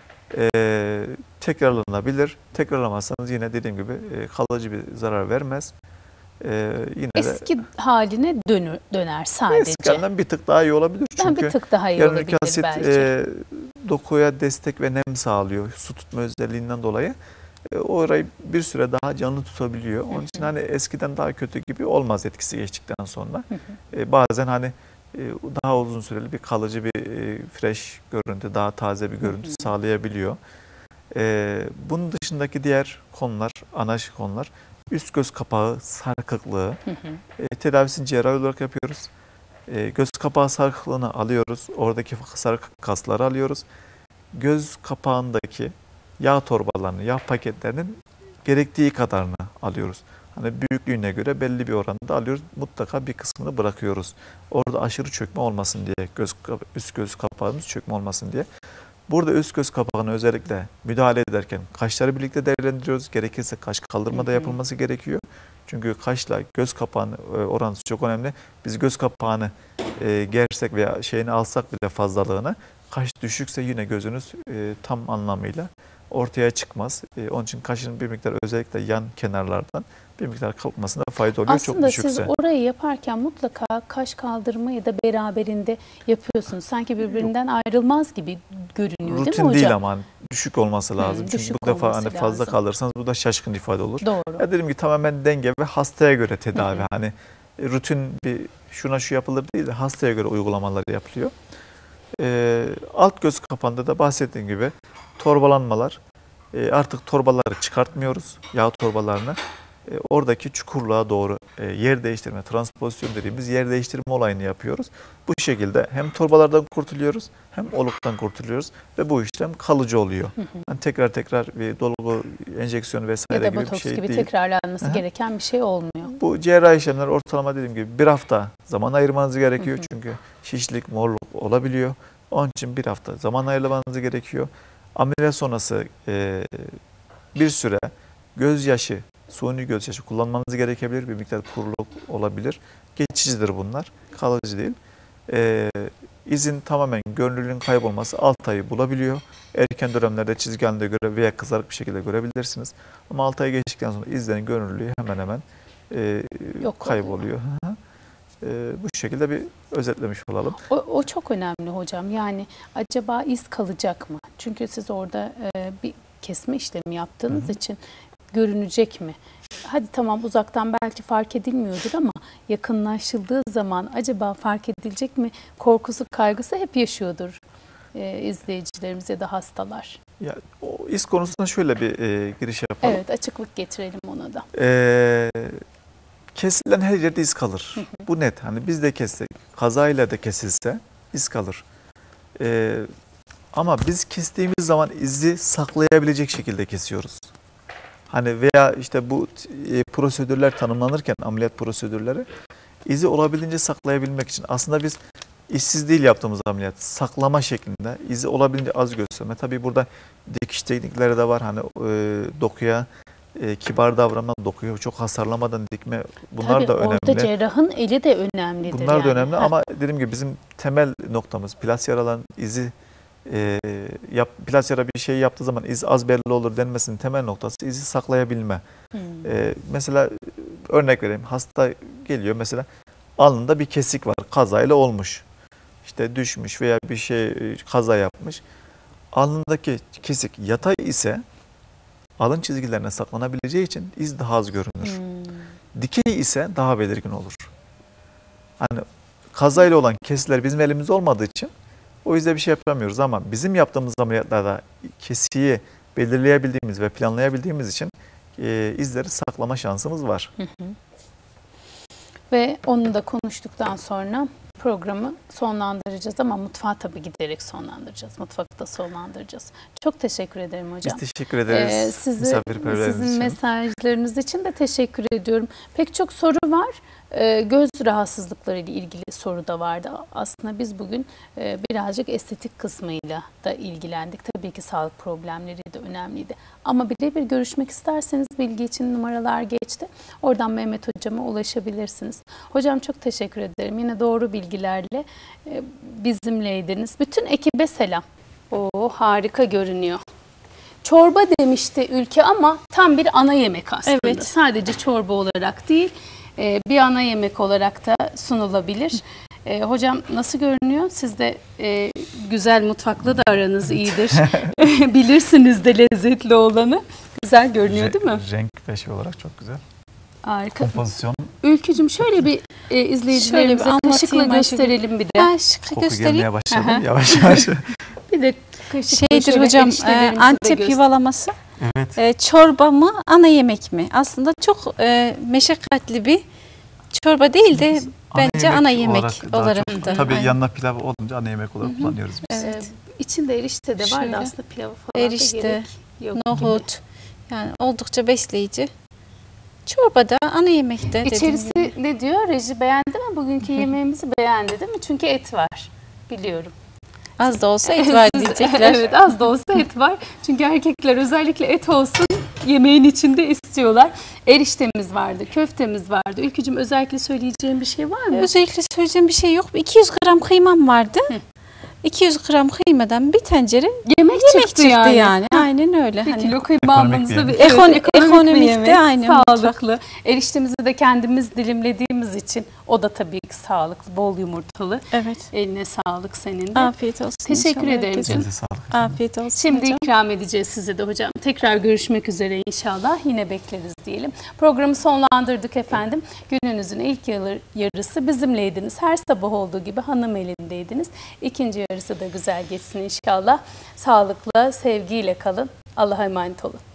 E, tekrarlanabilir. Tekrarlamazsanız yine dediğim gibi e, kalıcı bir zarar vermez. E, yine Eski de haline dönür, döner sadece. eskiden bir tık daha iyi olabilir. Ben Çünkü bir tık daha iyi yarın olabilir asit belki. e, dokuya destek ve nem sağlıyor. Su tutma özelliğinden dolayı. E, orayı bir süre daha canlı tutabiliyor. Onun için hani eskiden daha kötü gibi olmaz etkisi geçtikten sonra. Hı hı. E, bazen hani e, daha uzun süreli bir kalıcı bir e, fresh görüntü, daha taze bir görüntü Hı hı. sağlayabiliyor. E, bunun dışındaki diğer konular, ana konular, üst göz kapağı sarkıklığı. Hı hı. E, tedavisini cerrahi olarak yapıyoruz. E, göz kapağı sarkıklığını alıyoruz. Oradaki sarkık kasları alıyoruz. Göz kapağındaki yağ torbalarını, yağ paketlerinin gerektiği kadarını alıyoruz. Hani büyüklüğüne göre belli bir oranda alıyoruz. Mutlaka bir kısmını bırakıyoruz. Orada aşırı çökme olmasın diye, göz, üst göz kapağımız çökme olmasın diye. Burada üst göz kapağını özellikle müdahale ederken kaşları birlikte değerlendiriyoruz. Gerekirse kaş kaldırma da yapılması gerekiyor. Çünkü kaşla göz kapağının orantısı çok önemli. Biz göz kapağını e, gersek veya şeyini alsak bile fazlalığını, kaş düşükse yine gözünüz e, tam anlamıyla ortaya çıkmaz. E, onun için kaşın bir miktar özellikle yan kenarlardan bir miktar kalkmasına fayda oluyor. Aslında çok düşükse. siz orayı yaparken mutlaka kaş kaldırmayı da beraberinde yapıyorsunuz. Sanki birbirinden ayrılmaz gibi görünüyor Rutin değil mi hocam? değil ama hani düşük olması lazım. Hı, Çünkü düşük bu defa olması hani fazla lazım. kaldırırsanız bu da şaşkın ifade olur. Doğru. Ya dedim ki tamamen denge ve hastaya göre tedavi. Hı hı. Hani rutin bir şuna şu yapılır değil de hastaya göre uygulamalar yapılıyor. Ee, alt göz kapağında da bahsettiğim gibi torbalanmalar. Ee, artık torbaları çıkartmıyoruz. Yağ torbalarını. E, oradaki çukurluğa doğru e, yer değiştirme, transpozisyon dediğimiz yer değiştirme olayını yapıyoruz. Bu şekilde hem torbalardan kurtuluyoruz hem oluktan kurtuluyoruz ve bu işlem kalıcı oluyor. Hı hı. Yani tekrar tekrar bir dolgu enjeksiyonu vesaire gibi bir şey değil. Ya da botoks gibi tekrarlanması Aha. gereken bir şey olmuyor. Bu cerrahi işlemler ortalama dediğim gibi bir hafta zaman ayırmanız gerekiyor. Hı hı. Çünkü şişlik, morluk olabiliyor. Onun için bir hafta zaman ayırmanız gerekiyor. Ameliyat sonrası e, bir süre gözyaşı, suni gözyaşı kullanmanız gerekebilir. Bir miktar kuruluk olabilir. Geçicidir bunlar. Kalıcı değil. Ee, izin tamamen görünürlüğün kaybolması altı ayı bulabiliyor. Erken dönemlerde çizgi halinde göre veya kızarık bir şekilde görebilirsiniz. Ama altı ay geçtikten sonra izlerin görünürlüğü hemen hemen e, Yok kayboluyor. e, bu şekilde bir özetlemiş olalım. O, o çok önemli hocam. Yani acaba iz kalacak mı? Çünkü siz orada e, bir kesme işlemi yaptığınız Hı-hı. için görünecek mi? Hadi tamam uzaktan belki fark edilmiyordur ama yakınlaşıldığı zaman acaba fark edilecek mi? Korkusu, kaygısı hep yaşıyordur e, izleyicilerimiz ya da hastalar. Ya, o iz konusunda şöyle bir e, giriş yapalım. Evet, açıklık getirelim ona da. E, kesilen her yerde iz kalır. Bu net. Hani biz de kessek, kazayla da kesilse iz kalır. E, ama biz kestiğimiz zaman izi saklayabilecek şekilde kesiyoruz. Hani veya işte bu e, prosedürler tanımlanırken ameliyat prosedürleri izi olabildiğince saklayabilmek için aslında biz işsiz değil yaptığımız ameliyat saklama şeklinde izi olabildiğince az gösterme. Tabii burada dikiş teknikleri de var. Hani e, dokuya e, kibar davranma, dokuyu çok hasarlamadan dikme bunlar Tabii, da önemli. Orada cerrahın eli de önemlidir. Bunlar yani. da önemli ha. ama dediğim gibi bizim temel noktamız plas yaraların izi E, yap, plas yara bir şey yaptığı zaman iz az belli olur denmesinin temel noktası izi saklayabilme. Hmm. E, mesela örnek vereyim, hasta geliyor mesela alnında bir kesik var, kazayla olmuş. İşte düşmüş veya bir şey kaza yapmış. Alnındaki kesik yatay ise alın çizgilerine saklanabileceği için iz daha az görünür. Hmm. Dikey ise daha belirgin olur. Hani kazayla olan kesiler bizim elimizde olmadığı için o yüzden bir şey yapamıyoruz ama bizim yaptığımız ameliyatlarda kesiyi belirleyebildiğimiz ve planlayabildiğimiz için e, izleri saklama şansımız var. Hı hı. Ve onu da konuştuktan sonra programı sonlandıracağız ama mutfağı tabii giderek sonlandıracağız. Mutfakta sonlandıracağız. Çok teşekkür ederim hocam. Biz teşekkür ederiz. Ee, sizi, sizin için. mesajlarınız için de teşekkür ediyorum. Pek çok soru var. Ee, göz rahatsızlıkları ile ilgili soru da vardı. Aslında biz bugün e, birazcık estetik kısmıyla da ilgilendik. Tabii ki sağlık problemleri de önemliydi. Ama birebir görüşmek isterseniz bilgi için numaralar geçti. Oradan Mehmet hocama ulaşabilirsiniz. Hocam çok teşekkür ederim. Yine doğru bilgilerle e, bizimleydiniz. Bütün ekibe selam. Oo, harika görünüyor. Çorba demişti Ülke ama tam bir ana yemek aslında. Evet. Sadece çorba olarak değil, bir ana yemek olarak da sunulabilir. Hocam nasıl görünüyor? Siz de e, güzel mutfakla da aranız iyidir. Bilirsiniz de lezzetli olanı. Güzel görünüyor değil mi? Renk ve şey olarak çok güzel. Harika. Kompozisyon. Ülkücüm şöyle bir e, izleyicilerimize bir kaşıkla gösterelim bir de. Ben şıklı Koku göstereyim. gelmeye başladı yavaş yavaş. Bir de şeydir hocam e, Antep yuvalaması. Evet. E, çorba mı ana yemek mi? Aslında çok e, meşakkatli bir çorba değil de bence ana yemek olarak, olarak da. çok, tabii Aynen. yanına pilav olunca ana yemek olarak kullanıyoruz biz. Evet. Ee, içinde erişte de vardı Şöyle, aslında, pilavı falan erişte, da gerek yok gibi. Nohut. Yani oldukça besleyici. Çorbada, ana yemekte dediğim İçerisi gibi. ne diyor? Reji beğendi mi? Bugünkü yemeğimizi beğendi değil mi? Çünkü et var. Biliyorum. Az da olsa et var Siz- diyecekler. Evet, az da olsa et var. Çünkü erkekler özellikle et olsun yemeğin içinde istiyorlar. Eriştemiz vardı, köftemiz vardı. Ülkücüğüm, özellikle söyleyeceğim bir şey var mı? Özellikle söyleyeceğim bir şey yok. iki yüz gram kıymam vardı. iki yüz gram kıymadan bir tencere Yemek, yemek çıktı, çıktı yani. yani. Aynen öyle. Bir Hani kilo kıyma Ekonomik almanızda bir bir yemek. Ekon- ekonomik bir ekonomik de yemek, aynen, sağlıklı. Eriştemizi de kendimiz dilimlediğimiz için o da tabii ki sağlıklı, bol yumurtalı. evet. Eline sağlık senin de. Afiyet olsun. Teşekkür inşallah ederim herkese. canım. Elinize sağlık. Afiyet olsun Şimdi hocam. ikram edeceğiz size de hocam. Tekrar görüşmek üzere inşallah. Yine bekleriz diyelim. Programı sonlandırdık efendim. Gününüzün ilk yarı- yarısı bizimleydiniz. Her sabah olduğu gibi hanım elindeydiniz. İkinci yarısı da güzel geçsin inşallah. Sağlıkla, sevgiyle kalın. Allah'a emanet olun.